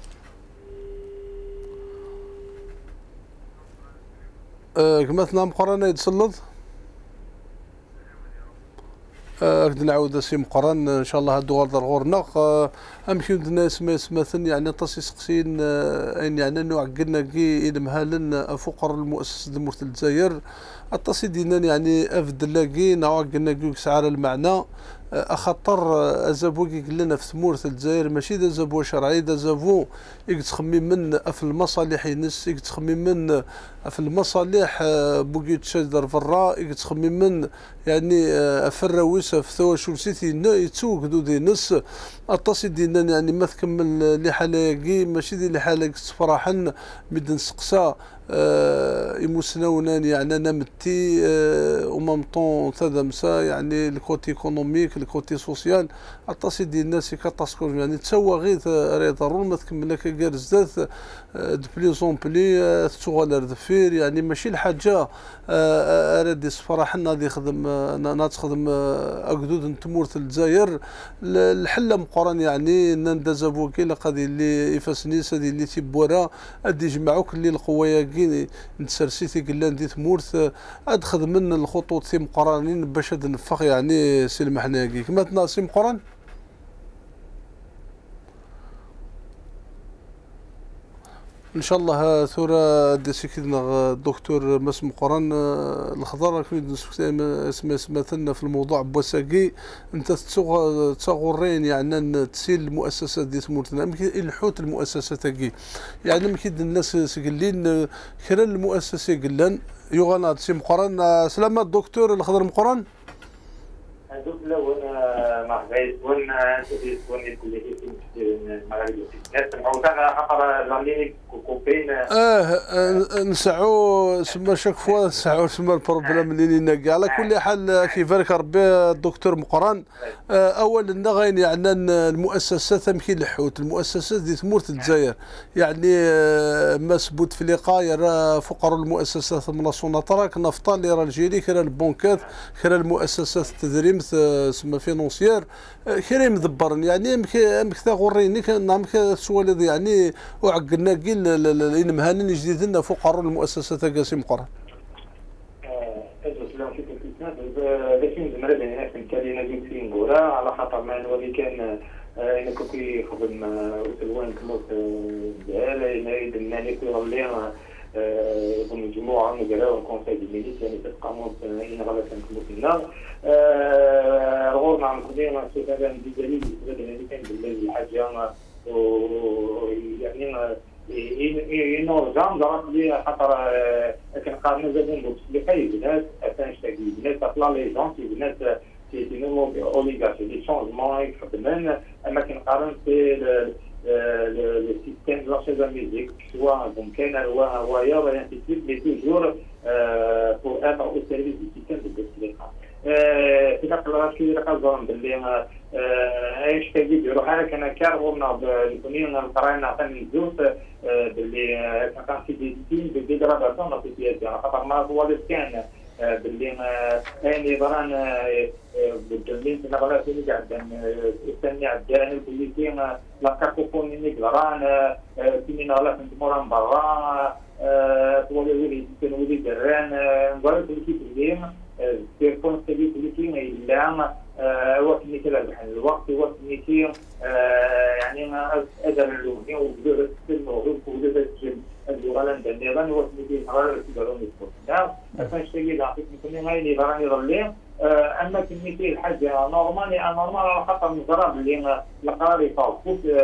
قمتنا ام قران يتسلط أكد نعاود سيم قران إن شاء الله هادو غير غورناق أمشي الناس ما مثلا يعني تصيص قسين أين يعني أنه عقلنا كي إلى مهالن فقر المؤسسة المرت الجزائر التصي دينا يعني أفد لاقي نوع عقلنا كي سعر المعنى أخطر أزابو كي لنا في ثمورة الجزائر ماشي دا زابو شرعي دا زابو يتخمم من في المصالح ينس يتخمم من في المصالح بوكيت شجر فرا يتخمم من يعني في الرويسة في ثوا شمسيتي يتسوق دودي نس التصي دينا يعني ما تكمل لحالاقي ماشي دي لحالاق صفراحا مدن سقسا أه يمسناونان يعني انا متي أه ومامطون تدمسا يعني الكوتي ايكونوميك الكوتي سوسيال التصي ديال الناس كتاسكور يعني تسوى غير راه ضروري ما تكمل لك كاع زدات دو بليزون بلي تشغل دفير يعني ماشي الحاجه أه راه صفراحا نادي يخدم ناد تخدم اكدود تمورت الجزائر الحله مقرن يعني ندازابو كي لقادي اللي يفاسنيس هذه اللي تيبورا ادي يجمعوك اللي القوايا نتسرسيتي قلان دي تمورث ادخذ من الخطوط سي مقرانين باش نفخ يعني سي المحناقي كما تنا سي مقران ان شاء الله ثورة دي كيدنا الدكتور ماس مقران الخضر كيد اسمه مثلنا في الموضوع بوساقي انت تصغرين يعني تسيل المؤسسات دي تمورتنا الحوت المؤسسات كي يعني مكيد الناس سقلين كرا المؤسسه قلان يغنى سي مقران سلامة الدكتور الخضر مقران دوك الاول مرحبا يكون انت تكون كل شيء المغرب الناس معوضه خاطر لامينيك كوبين اه نسعو سما شاك فوا نسعو سما البروبليم اللي لينا كاع على كل حال كيف بارك ربي الدكتور مقران اولا غاين يعني المؤسسات تمكين الحوت المؤسسات دي تمورت الجزائر يعني مسبوت في لقاء راه فقراء المؤسسات من السوناطراك نفطال اللي راه الجيري كرا البنكات كرا المؤسسات التدريم سما فينونسيير كريم مدبرن يعني مكتا غوريني نعم سوالد يعني وعقلنا كي لين مهانين جديدنا فقراء المؤسسات كاسي مقرن. لكن زمرا هنا في التالي نجم في مبورا على خاطر ما نولي كان انا كنت يخدم وسلوان كموت ديال يريد انني كيولي مجموعه مجراو كونساي دي مينيت يعني تقامون ان غلط كنكملوا في النار غور مع الخدمه سوف هذا دليل اللي كان بالله الحاجه يعني انه زعما ضرب لي خاطر كان قارن زادين بوسليقي الناس تنشتاقي الناس تطلع لي جونتي الناس في نمو اوليغارشي دي شونجمون يخدمن اما كنقارن في le système de l'architecture, soit donc un ou ailleurs, et ainsi de suite, mais toujours euh, pour être au service du système de Bousselika. C'est là que la chose est la zone de l'État. Je te dis, le rôle qu'on a car on a connu on a parlé on a fait une zone de les capacités de dégradation de la société. Apparemment, on voit le scan باللي ثاني بران بالدليل نغلا في جدا استني عداني باللي كاين لا كاكوفوني نغران فيني نغلا في موران برا تولي ولي تنولي دران نقول لك اللي كاين تيرفون تبي اللي كاين الا وقت اللي كذا بحال الوقت وقت اللي كاين يعني اذن اللومي وبدو تسمو وبدو تسجل الجوالان دنيران وقت اللي كاين غير تقدروا يسمعوا فاش تجي عطيك كل هاي اللي راني ظلين اما كميتي الحاجه نورمال نورمال على خاطر نجرب اللي القرار يفوت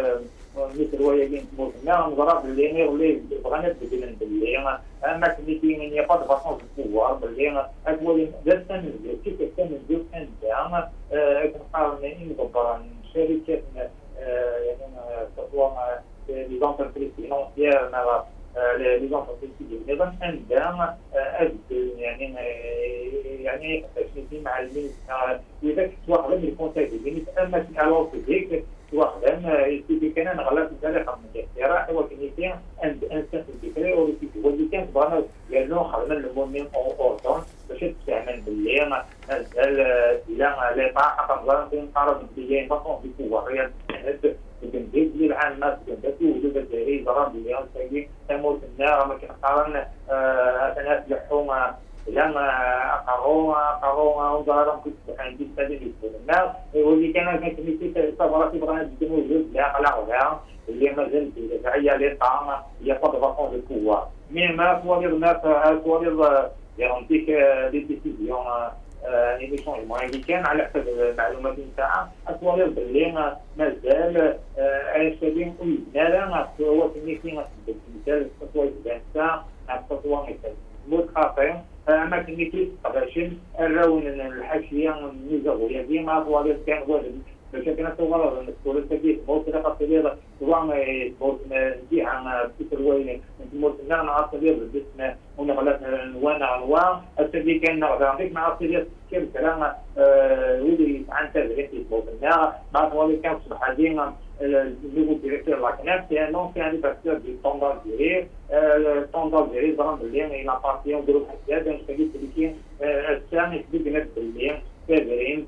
مثل وياكين تموتنا نضرب اللي نغلي بغينا تبدلن باللي اما كنيتي من يقعد فاصون البوار باللي اكولي درسن كيف كان ندير عندها كنقارن ان دبران شركات يعني تطوع لي زونتربريز فينونسيير مع لي زونتربريز ايضا عندها يعني يعني تشنيتي مع المينيستر اذا واحد من الكونساي ديال اما في الوغ ديك واخدم يستيقي كان نغلق مثال خمس اختراع هو كنيتي عند انسان الفكري او الفكري واللي كان بغانا قالوا خدمنا المونين او اوردون باش تستعمل باللي مازال الى لي طاقه تنظر نقارب بديين فاصون بقوه ريال الجنبيت اللي العامه الجنبات وجود الجري ضرب اللي غنساقي تموت النار ما كنقارن ناس الحكومه لما قروها قروها وضرهم كنت عندي تدريب الناس واللي كان كان كميتي صبرتي بغينا نديروا وجود لا قلعوها اللي مازال الدفاعيه للطعام هي قد فاصون القوه مي ما كوالي الناس كوالي يعطيك دي ديسيزيون يعني اللي كان على حسب المعلومات نتاعها اكوالي باللي مازال عايشين ويزنالا هو كميتي مثال التطوير تاع التطوير متخاطئ اما كنيتي قباشين الراون الحاشيه الميزه ديما هو اللي كان واجب باش كان صور الصوره تجي بوت رقه كبيره سواء بوت نجي عن فكر وين نموت نعم عصبيه بالجسم ونغلط الوان الوان التجي كان غاديك مع عصبيه كيف كلام ودي عن تدريس بوت النار بعد هو اللي كان صباح ديما le directeur de la C N A F, c'est un ancien rédacteur du Standard Direct. Le Standard Direct, il appartient au groupe Haddad, donc c'est lui qui est الثاني في بنات بالليل كذرين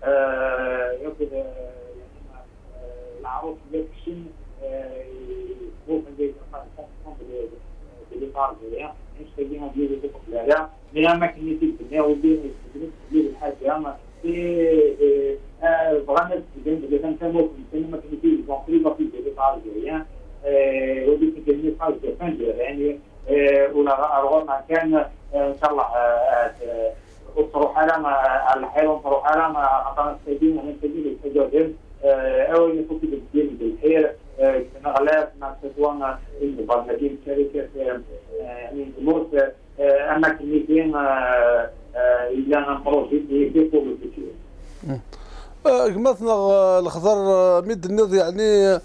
يمكن العروض لكشين هو في اللي طالع مش تجينا ديال الكلام لا ما كنيتي الدنيا ودير ديال الحاجه ما في بغينا جنب اللي كنسموه في السينما كنيتي زونطري في اللي طالع ودي كنيتي طالع يعني ولا أرغب كان إن شاء الله أطرح على الحيل أطرح على عطانا السيدين ومن سيدين الحجاجين أول يفوت بالدين بالحيل نغلاف مع سدوان البرنامج شركة يعني موت أما كميتين إلى أن بروجيت يكون بالكثير. قمتنا الخضر مد النض يعني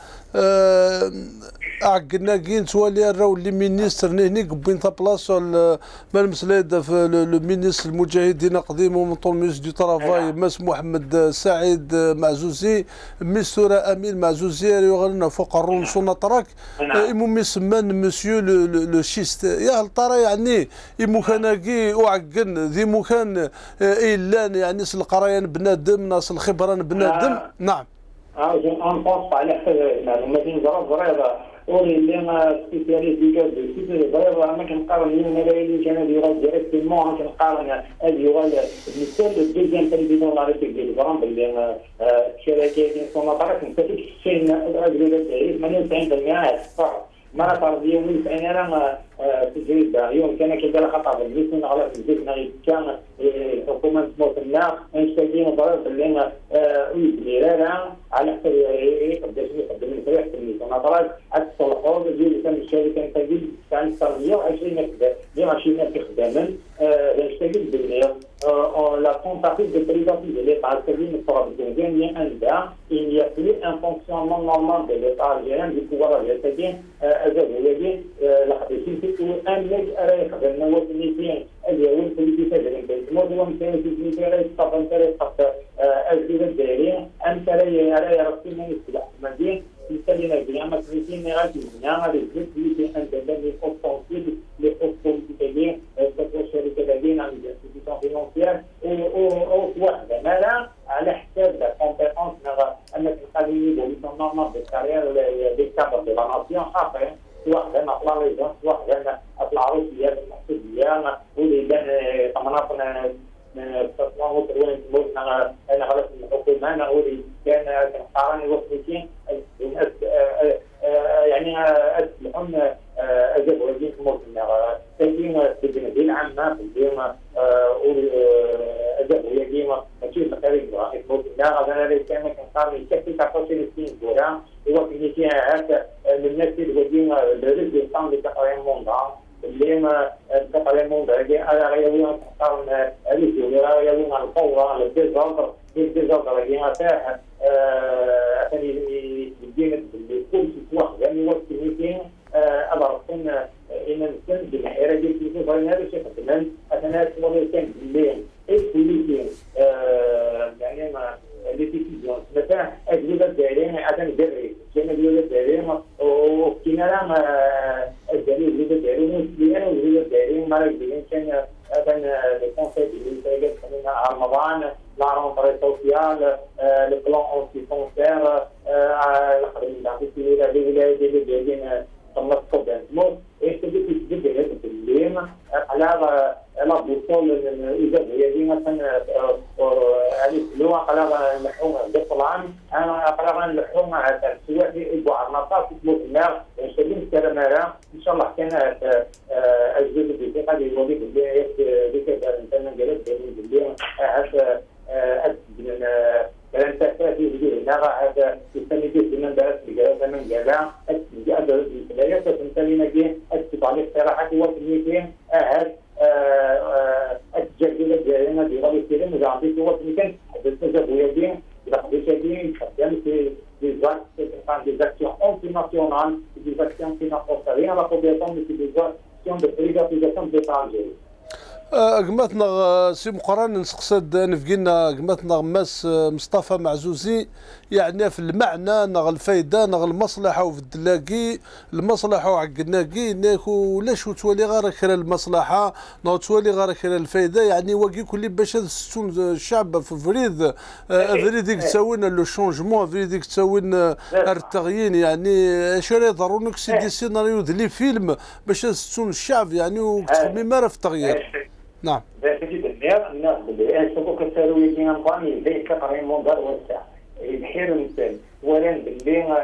عقلنا كين سوالي راهو لي مينيستر هني قبين تا بلاصه المسليد في لو مينيستر المجاهدين قديم ومن طول مينيستر دو طرافاي ماس محمد سعيد معزوزي ميستورا امين معزوزي يغلنا فوق الرونس ونطرك المهم يسمان مسيو لو شيست يا هل ترى يعني يمو كان كي وعقن ذي مو كان ايلان يعني القرايان بنادم ناس الخبران بنادم نعم اه انا بونس على حسب المعلومات نضرب ضريبه ولي اللي ما سبيسياليزي كاع سبيسياليزي ضريبه ما كنقارن اليوم اللي كان ديال ديريكتومون كنقارن هذه هو المثال الدوزيام بريزيدون لا ريبوبليك ديال فرنسا اللي الشركات الصناعات كنتفق شيء اجري ثمانية وتسعين بالمئة صح ما صار اليوم انا في الجريده اليوم كان كيدير خطا بالجسم على الجسم كان الحكومه تموت الناس مشتاقين ضرب اللي ويديرها على حسب يقدر يقدم الفريق في النظرات اكثر حوض ديال كان الشركه تجد كان صار مية وعشرين مية وعشرين خداما يشتغل بالليل لا tentative de privatiser l'État algérien pour gagner un gain. Il n'y a plus un fonctionnement normal de l'État algérien du pouvoir algérien. La capacité un mec à récupérer nos politiciens, les politiciens de l'État. Moi, je me suis dit que les États intéressés par الجزء الدائري أنت لا يرى يرسم من السلاح مدين يسلم الجامعة الفلسطينية نغادي الجامعة الفلسطينية أن تبني أوتوموبيل لأوتوموبيلين تطور الشركة لدينا عن الانستيتيوشن فينانسيير أو واحدة مالا على حساب لا كومبيتونس أنك تخلي بوليسون نورمال بالكارير دي كابر دي لا ناسيون خاطئ واحدة نطلع ليزونس واحدة أطلع روسيا المحسوبية ولي كان طمناطنا تصنعوا تروين تموت أنا أنا خلاص الحكومة أنا أولي كان كان قارن وقتين يعني أسلحون أجاب وجين تموت النار تجين تجين عامة تجين أولي أجاب وجين ماشي مكاري تموت النار أنا اللي كان كان قارن يكفي تعطي السين بورا هو كني كي هذا من الناس اللي ودين الرزق كان بتقريبا موندان اللي ما تقريبا موندان على غيرنا تقارن الرزق ولا غيرنا القوة على الدزاغ الدزاغ غيرنا تاع أثني الدين كل شيء يعني وقت ميتين أبرقن إن الإنسان بالحيرة دي في فاين هذا الشيء كمان أثناء ولا كان بالليل إيه كل شيء يعني ما اللي في جون مثلا أجوبة دارين أثناء دري كنا أجوبة دارين وكنا ما الدليل أجوبة دارين مسلمين وأجوبة دارين ما يجين كان أثناء الكونسيبت اللي يتجد من رمضان la rentrée sociale, euh, le plan anti-cancer, et c'est des choses qui على على بوصول الإيجابية دي مثلا على اللغة على اللحوم بالطبعا أنا على اللحوم على سواء في بعض المناطق في النار شديد كلامها إن شاء الله كانت أجهزة الدقيقة اللي وليد اللي ذكر مثلا جلست بالليل هذا من كلام تأتي في النار هذا يسمى جزء من درس الجلسة من جلام أجهزة البداية تنتهي نجين أكتب عليه صراحة وتنيتين أهل التجديد الجارينا بغالي كده مجاعدين قوة مكان حدثنا بويدين لقديش يدين خدام في des actions antinationales, des actions qui n'apportent rien à la population, mais des actions de privatisation de l'État algérien. قمتنا سي مقرن نسقسد نفقينا قمتنا غماس مصطفى معزوزي يعني في المعنى نغ الفايده نغ المصلحه وفي الدلاقي المصلحه وعقناقي ناكو لاش تولي غير كرا المصلحه نو تولي غير كرا الفايده يعني واقي كل باش تسون الشعب في فريد فريدك تسوينا لو شونجمون فريدك تسوينا التغيين يعني شري ضروري نكسي دي سيناريو دي فيلم باش تسون الشعب يعني وتخمي ما في التغيير. نعم. تجد الناس الناس اللي يسبقوا كسروي دينا نقاني زي كقرين منظر وسع الحير المثال ولن باللي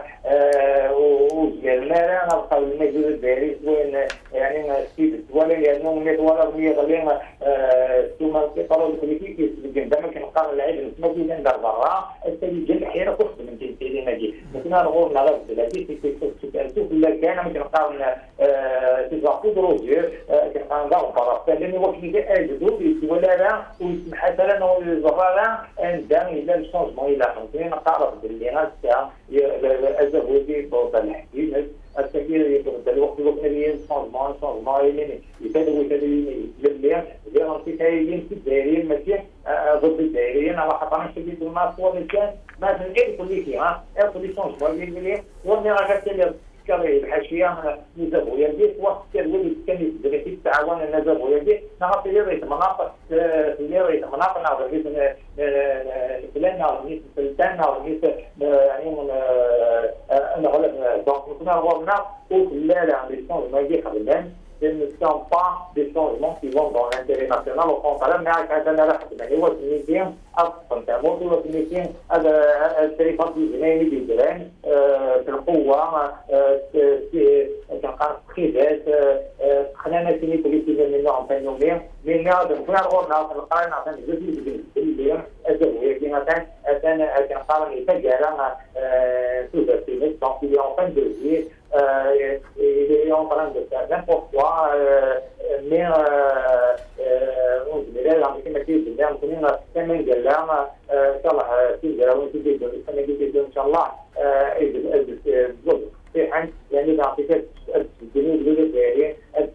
وزيرنا نلقى المجلس الداري وين يعني ما سيد ولا لانه ميت ولا مية غلينا ثم القرار البوليتيكي اللي قدام كنقارن العيد المسمى ندير برا التجد الحيره تخدم من تيلي نجي مثلا نقول نغرب بلادي في شوف لا كان ممكن نقارن تزاقود روجير كنقارن برا لانه وقت اللي اجدوا ولا لا ويسمح لنا الزراره ان دام الى الشونجمون الى خمسين نقارن باللي هذا الزهودي بعض الحكيم التغيير يبدأ الوقت الوقت اللي شونجمون شونجمون يعني يتدوي تدوي للي اللي غادي تايلين في الدائريين ماشي ضد الدائريين على خاطر شديد الناس هو كان ما تنقل كل شيء ها كل شونجمون اللي واللي راه كتلي كاري الحاشيه نزابو يدي وقت كان كان يدري التعاون النزابو يدي نعرف لي مناطق لي مناطق نعرف فلان نعرف فلان نعرف يعني انا غلب دونك كنا نقولنا لا لا لي شونجمون ما يجي قبل ce ne sont pas des changements qui vont dans l'intérêt national au contraire mais هذا لا حتى هو التونسيين اصلا تموت التونسيين هذا الشركات الجنائيه بالجيران في القوه كنقارن خدمات خلينا نسمي بوليتيكا من نوع ثاني من هذا كنا نقولنا في القرن عشان جزء باللي الزهويه في مثلا انا كنقارن يتجاهل سوبر دونك il est en train de dire euh, il est en train de faire n'importe quoi euh, mais on dirait la ممكن نكيد يعني كنا كمان قلنا ان شاء الله في جراوي في السنه الجديده ان شاء الله في حين يعني نعطيك الجنود الجزائريين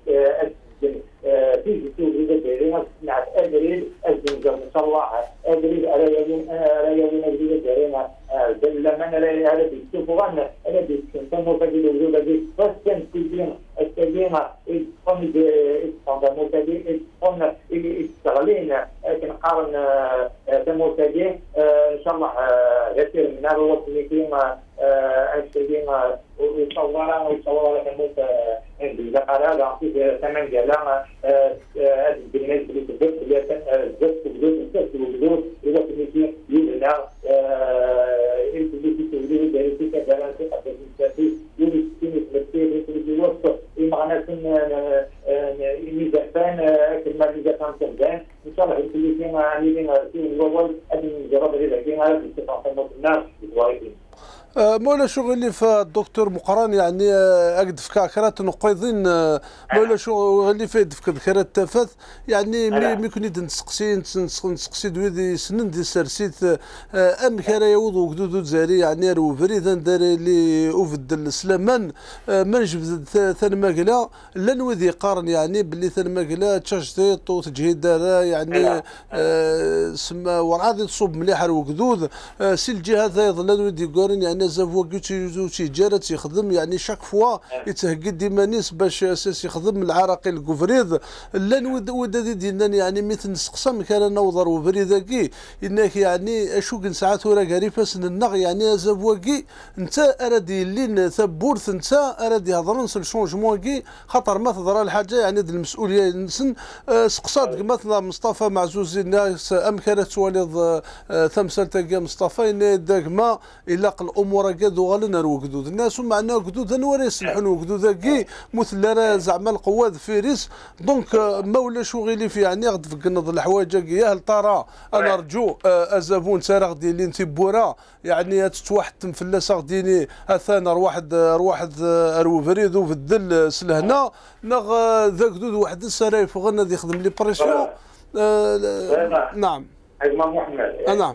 في الجنود الجزائريين مع ادريد الزنجر ان شاء الله ادريد رايين رايين الجزائريين لما انا هذا بيشوفوا انا انا بيسموا فدي الوجود دي بس كان كلين الكلمه يكون يستخدموا فدي يكون يشتغلين كنقارن كموتاجي ان شاء الله يصير من هذا الوقت اللي كيما الشيء ويصورها ويصورها كموت عندي زقرا عطيه ثمن جلاله هذه بالنسبه للزبط اللي الزبط وجدود الزبط وجدود اذا كنتي يبدا البوليتيك اللي داير في كذا في قضيه يونس في في الوسط معناه ميزان كلمه ميزان كان ان شاء الله اللي فينا عاملين في الاول ادي نجرب هذا كاين على استفاده الناس الوايدين مولا شغلي في الدكتور مقران يعني اقد في كاكرات نقيضين مولا شغلي في في كذكرات تافت يعني مي كوني نسقسي نسقسي دوي سنن دي سرسيت ام كرا يوض وكدود زاري يعني رو فريد داري لي اوفد سلامان ما نجبد ثان ماكلا لا نوذي قارن يعني باللي ثان ماكلا تشاشتيط وتجهيد دارا يعني سما ورعادي تصوب مليح وكدود سي الجهه ذا يظل ودي قارن يعني زافوا كيتو شي جارة يخدم يعني شاك فوا يتهقد ديما نيس باش اساس يخدم العراقي الكفريض لا نود ودادي ديالنا يعني مثل نسقسم كان نوضر وفريداكي انك يعني اشو كن ساعات ورا قاري فاس النغ يعني زافواكي انت ارادي اللي ثبورث انت ارادي هضرن سل شونجمون كي خاطر ما تضرى الحاجه يعني المسؤوليه نسن سقسات مثلا مصطفى معزوز الناس ام كانت تواليض ثمثال تلقى مصطفى ان داك ما الا الامور كادو غالنا وكدود الناس معنا كدود نوري يصلحون وكدود كي مثل راه زعما القواد فيريس دونك ما ولا شغلي في يعني غد فكنض الحوايج كي هل ترى انا ارجو ازافون سارغ ديال انت بورا يعني تتواحد تنفلس غديني اثان واحد واحد ارو فريد وفي الدل سلهنا نغ ذاك دود واحد السرايف غنى يخدم لي بريسيون نعم أجمع محمد نعم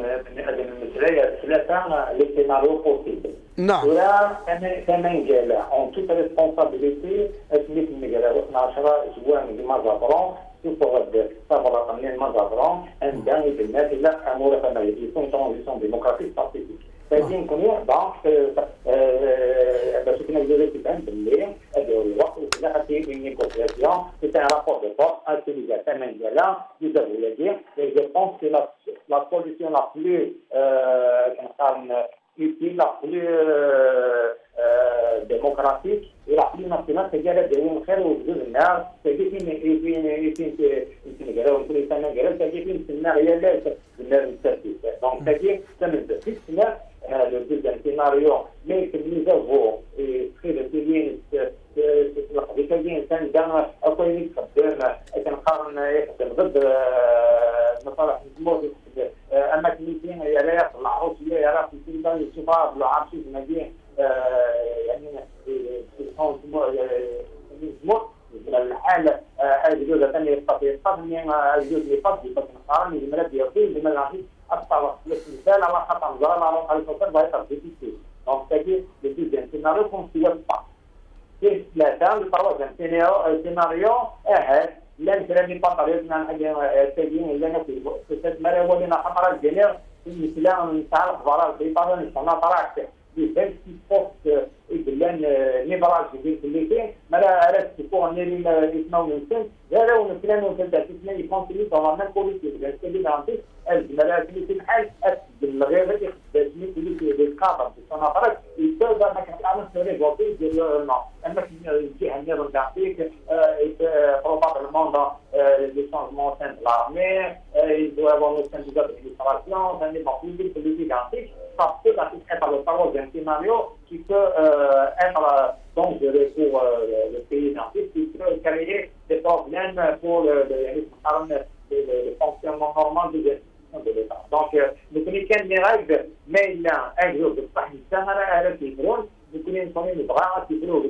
نعم ولا كمان قال en toute responsabilité اسميت المجال وإحنا عشرة أسبوع من مازابرون تفرض صبر من مازابرون أن داني بالناس لا أمور كما يكون ترانزيسيون ديمقراطيك باسيفيك فدين كوني دونك باش كنا نديرو كيفان باللي هذا الوقت ولا في une négociation c'est un rapport de force intelligent كمان قال vous avez dire et je pense que la la solution la plus euh, utile, la plus euh, euh, démocratique et la plus nationale, c'est qu'elle a des gens qui ont des gens c'est qu'il y a une Sénégalais, ou les Sénégalais, c'est qu'il y a une scénario donc c'est-à-dire c'est le deuxième scénario, mais que nous avons écrit le deuxième الإنتاجية الإنسان ده أقوى يخدم كنقارن يخدم ضد مصالح الجمهور أما كليتين يلا يطلع روسيا يرى في كل ده يشوفها بلا عرش المدينة يعني الجمهور الحالة هذه جزء ثاني يستطيع القدم يعني جزء يفضل بس نقارن الملف يقول لما العزيز أكثر مثال على خطأ نظرنا على الفصل ده يقدر يفيد donc c'est-à-dire le deuxième scénario qu'on ne souhaite pas. C'est la dame, le troisième scénario, est là, je n'ai pas parlé de la Séguine, il y a peut-être malheureusement une appareil général, une cela, une salle, voilà, des parents, on a parlé de vingt-six postes et de l'ébranlage de l'électricité, mais là, reste pour un élu islam musulman, là, on est plein de choses, ils continuent dans la même politique, c'est l'identité, elle, mais là, c'est une halte, بالغير يخدم بالقاطع بالصنافرات يستوعب انك تعمل سوري بوطي ديال انك الجهه اللي رجعتيك probablement dans les changements au sein de l'armée il doit y avoir une syndicat d'administration dans les marques politiques antiques parce que ça peut être le troisième scénario qui peut être dangereux pour le pays antique qui peut créer des problèmes pour le fonctionnement normal du de l'État. Donc, nous connaissons les règles, mais il y a un jour de Sahih Sahara, à qui brûle, nous connaissons les bras qui brûlent,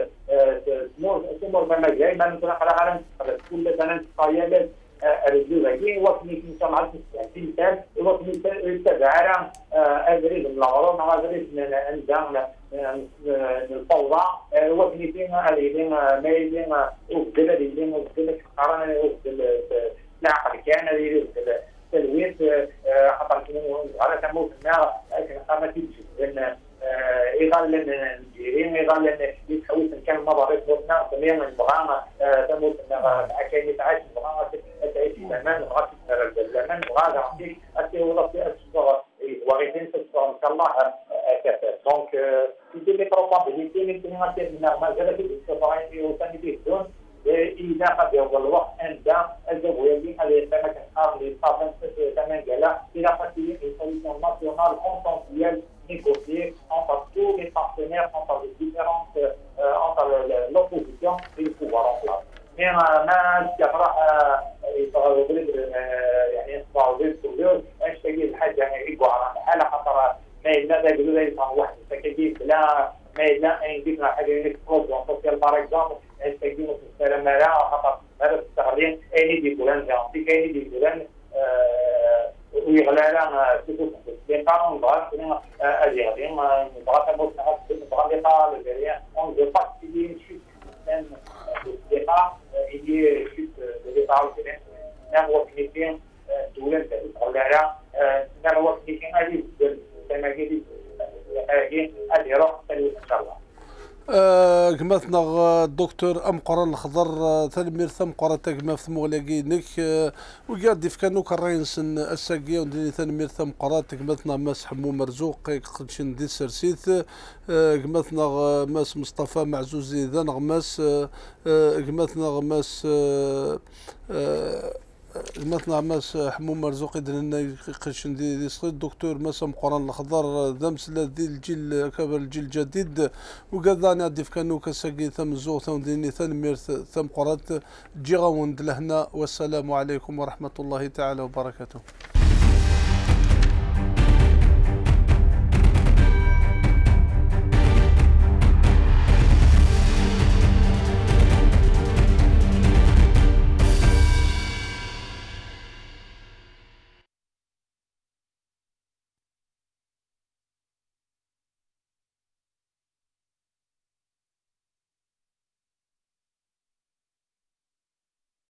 c'est mort de la guerre, même si on a la galère, tous les années, travailler, الجزء هي وقتني في سمعت في مثال وقتني التجارة أدري من الغرام ما أدري من الأنجام من الفوضى وقتني فيها الإيدين مايلين وقدر الإيدين وقدر قرن وقدر لا كان اللي تلويت حتى على تموت النار لكن قامت جدا يغلن الجيرين يغلن يتحوس كان مضارب النار تماما البغامة تموت النار كان يتعايش البغامة تعيش الأمان بغاك الأمان بغاك عطيك أتي وضعت أسفر وغيتين تسفر إن شاء الله كفر دونك في دي probabilités من تنمات النار ما زالت السفرين وثاني به الدون إذا قد يوصل الوقت عند الجو يجب أن يتمكن أمر الطابن كمان جلاء إلى فتية السolution nationale consensuelle négociée entre tous les partenaires, entre les différentes, euh, entre l'opposition et le pouvoir en place. Mais ما يفرح يتغير يعني يصبح غير سوريون أشتغل الحاجة يعني يجوا على حالة خطر ما ما إلا ذاك ذو ذاك واحد السكاكين بلا ما إلا عندنا حاجة نكتبوزون سوسيال باغ اكزومبل السكاكين والسلام لا خاطر هذا التغلين أين دي بولان جانتي كاين دي بولان ويغلالا سيكون des parents vont aller on ne va pas montrer pas le derrière on ne veut pas qu'il y ait une chute même de départ il y ait une chute de départ au Québec même au Québec tout le monde là même au Québec allez c'est ma gueule allez روح ان شاء الله كمثنا الدكتور أمقرة الخضر تلمير ثم قرة تجمع في مغلقينك وقاعد يفكروا كرينسن الساقية ودني تلمير ثم قرة كمثنا ماس حمو مرزوق قدشن دي سرسيث كمثنا ماس مصطفى معزوزي ذا نغماس كمثنا ماس مثلا ماس حمو مرزوق يدنا قشن دي دي صغير الدكتور ماس مقران الخضر ذمس ذي الجيل كبر الجيل الجديد وقذاني عدي كانوا كساقي ثم زوغ ثم ديني ثم ثم قرات جيغاوند لهنا والسلام عليكم ورحمة الله تعالى وبركاته.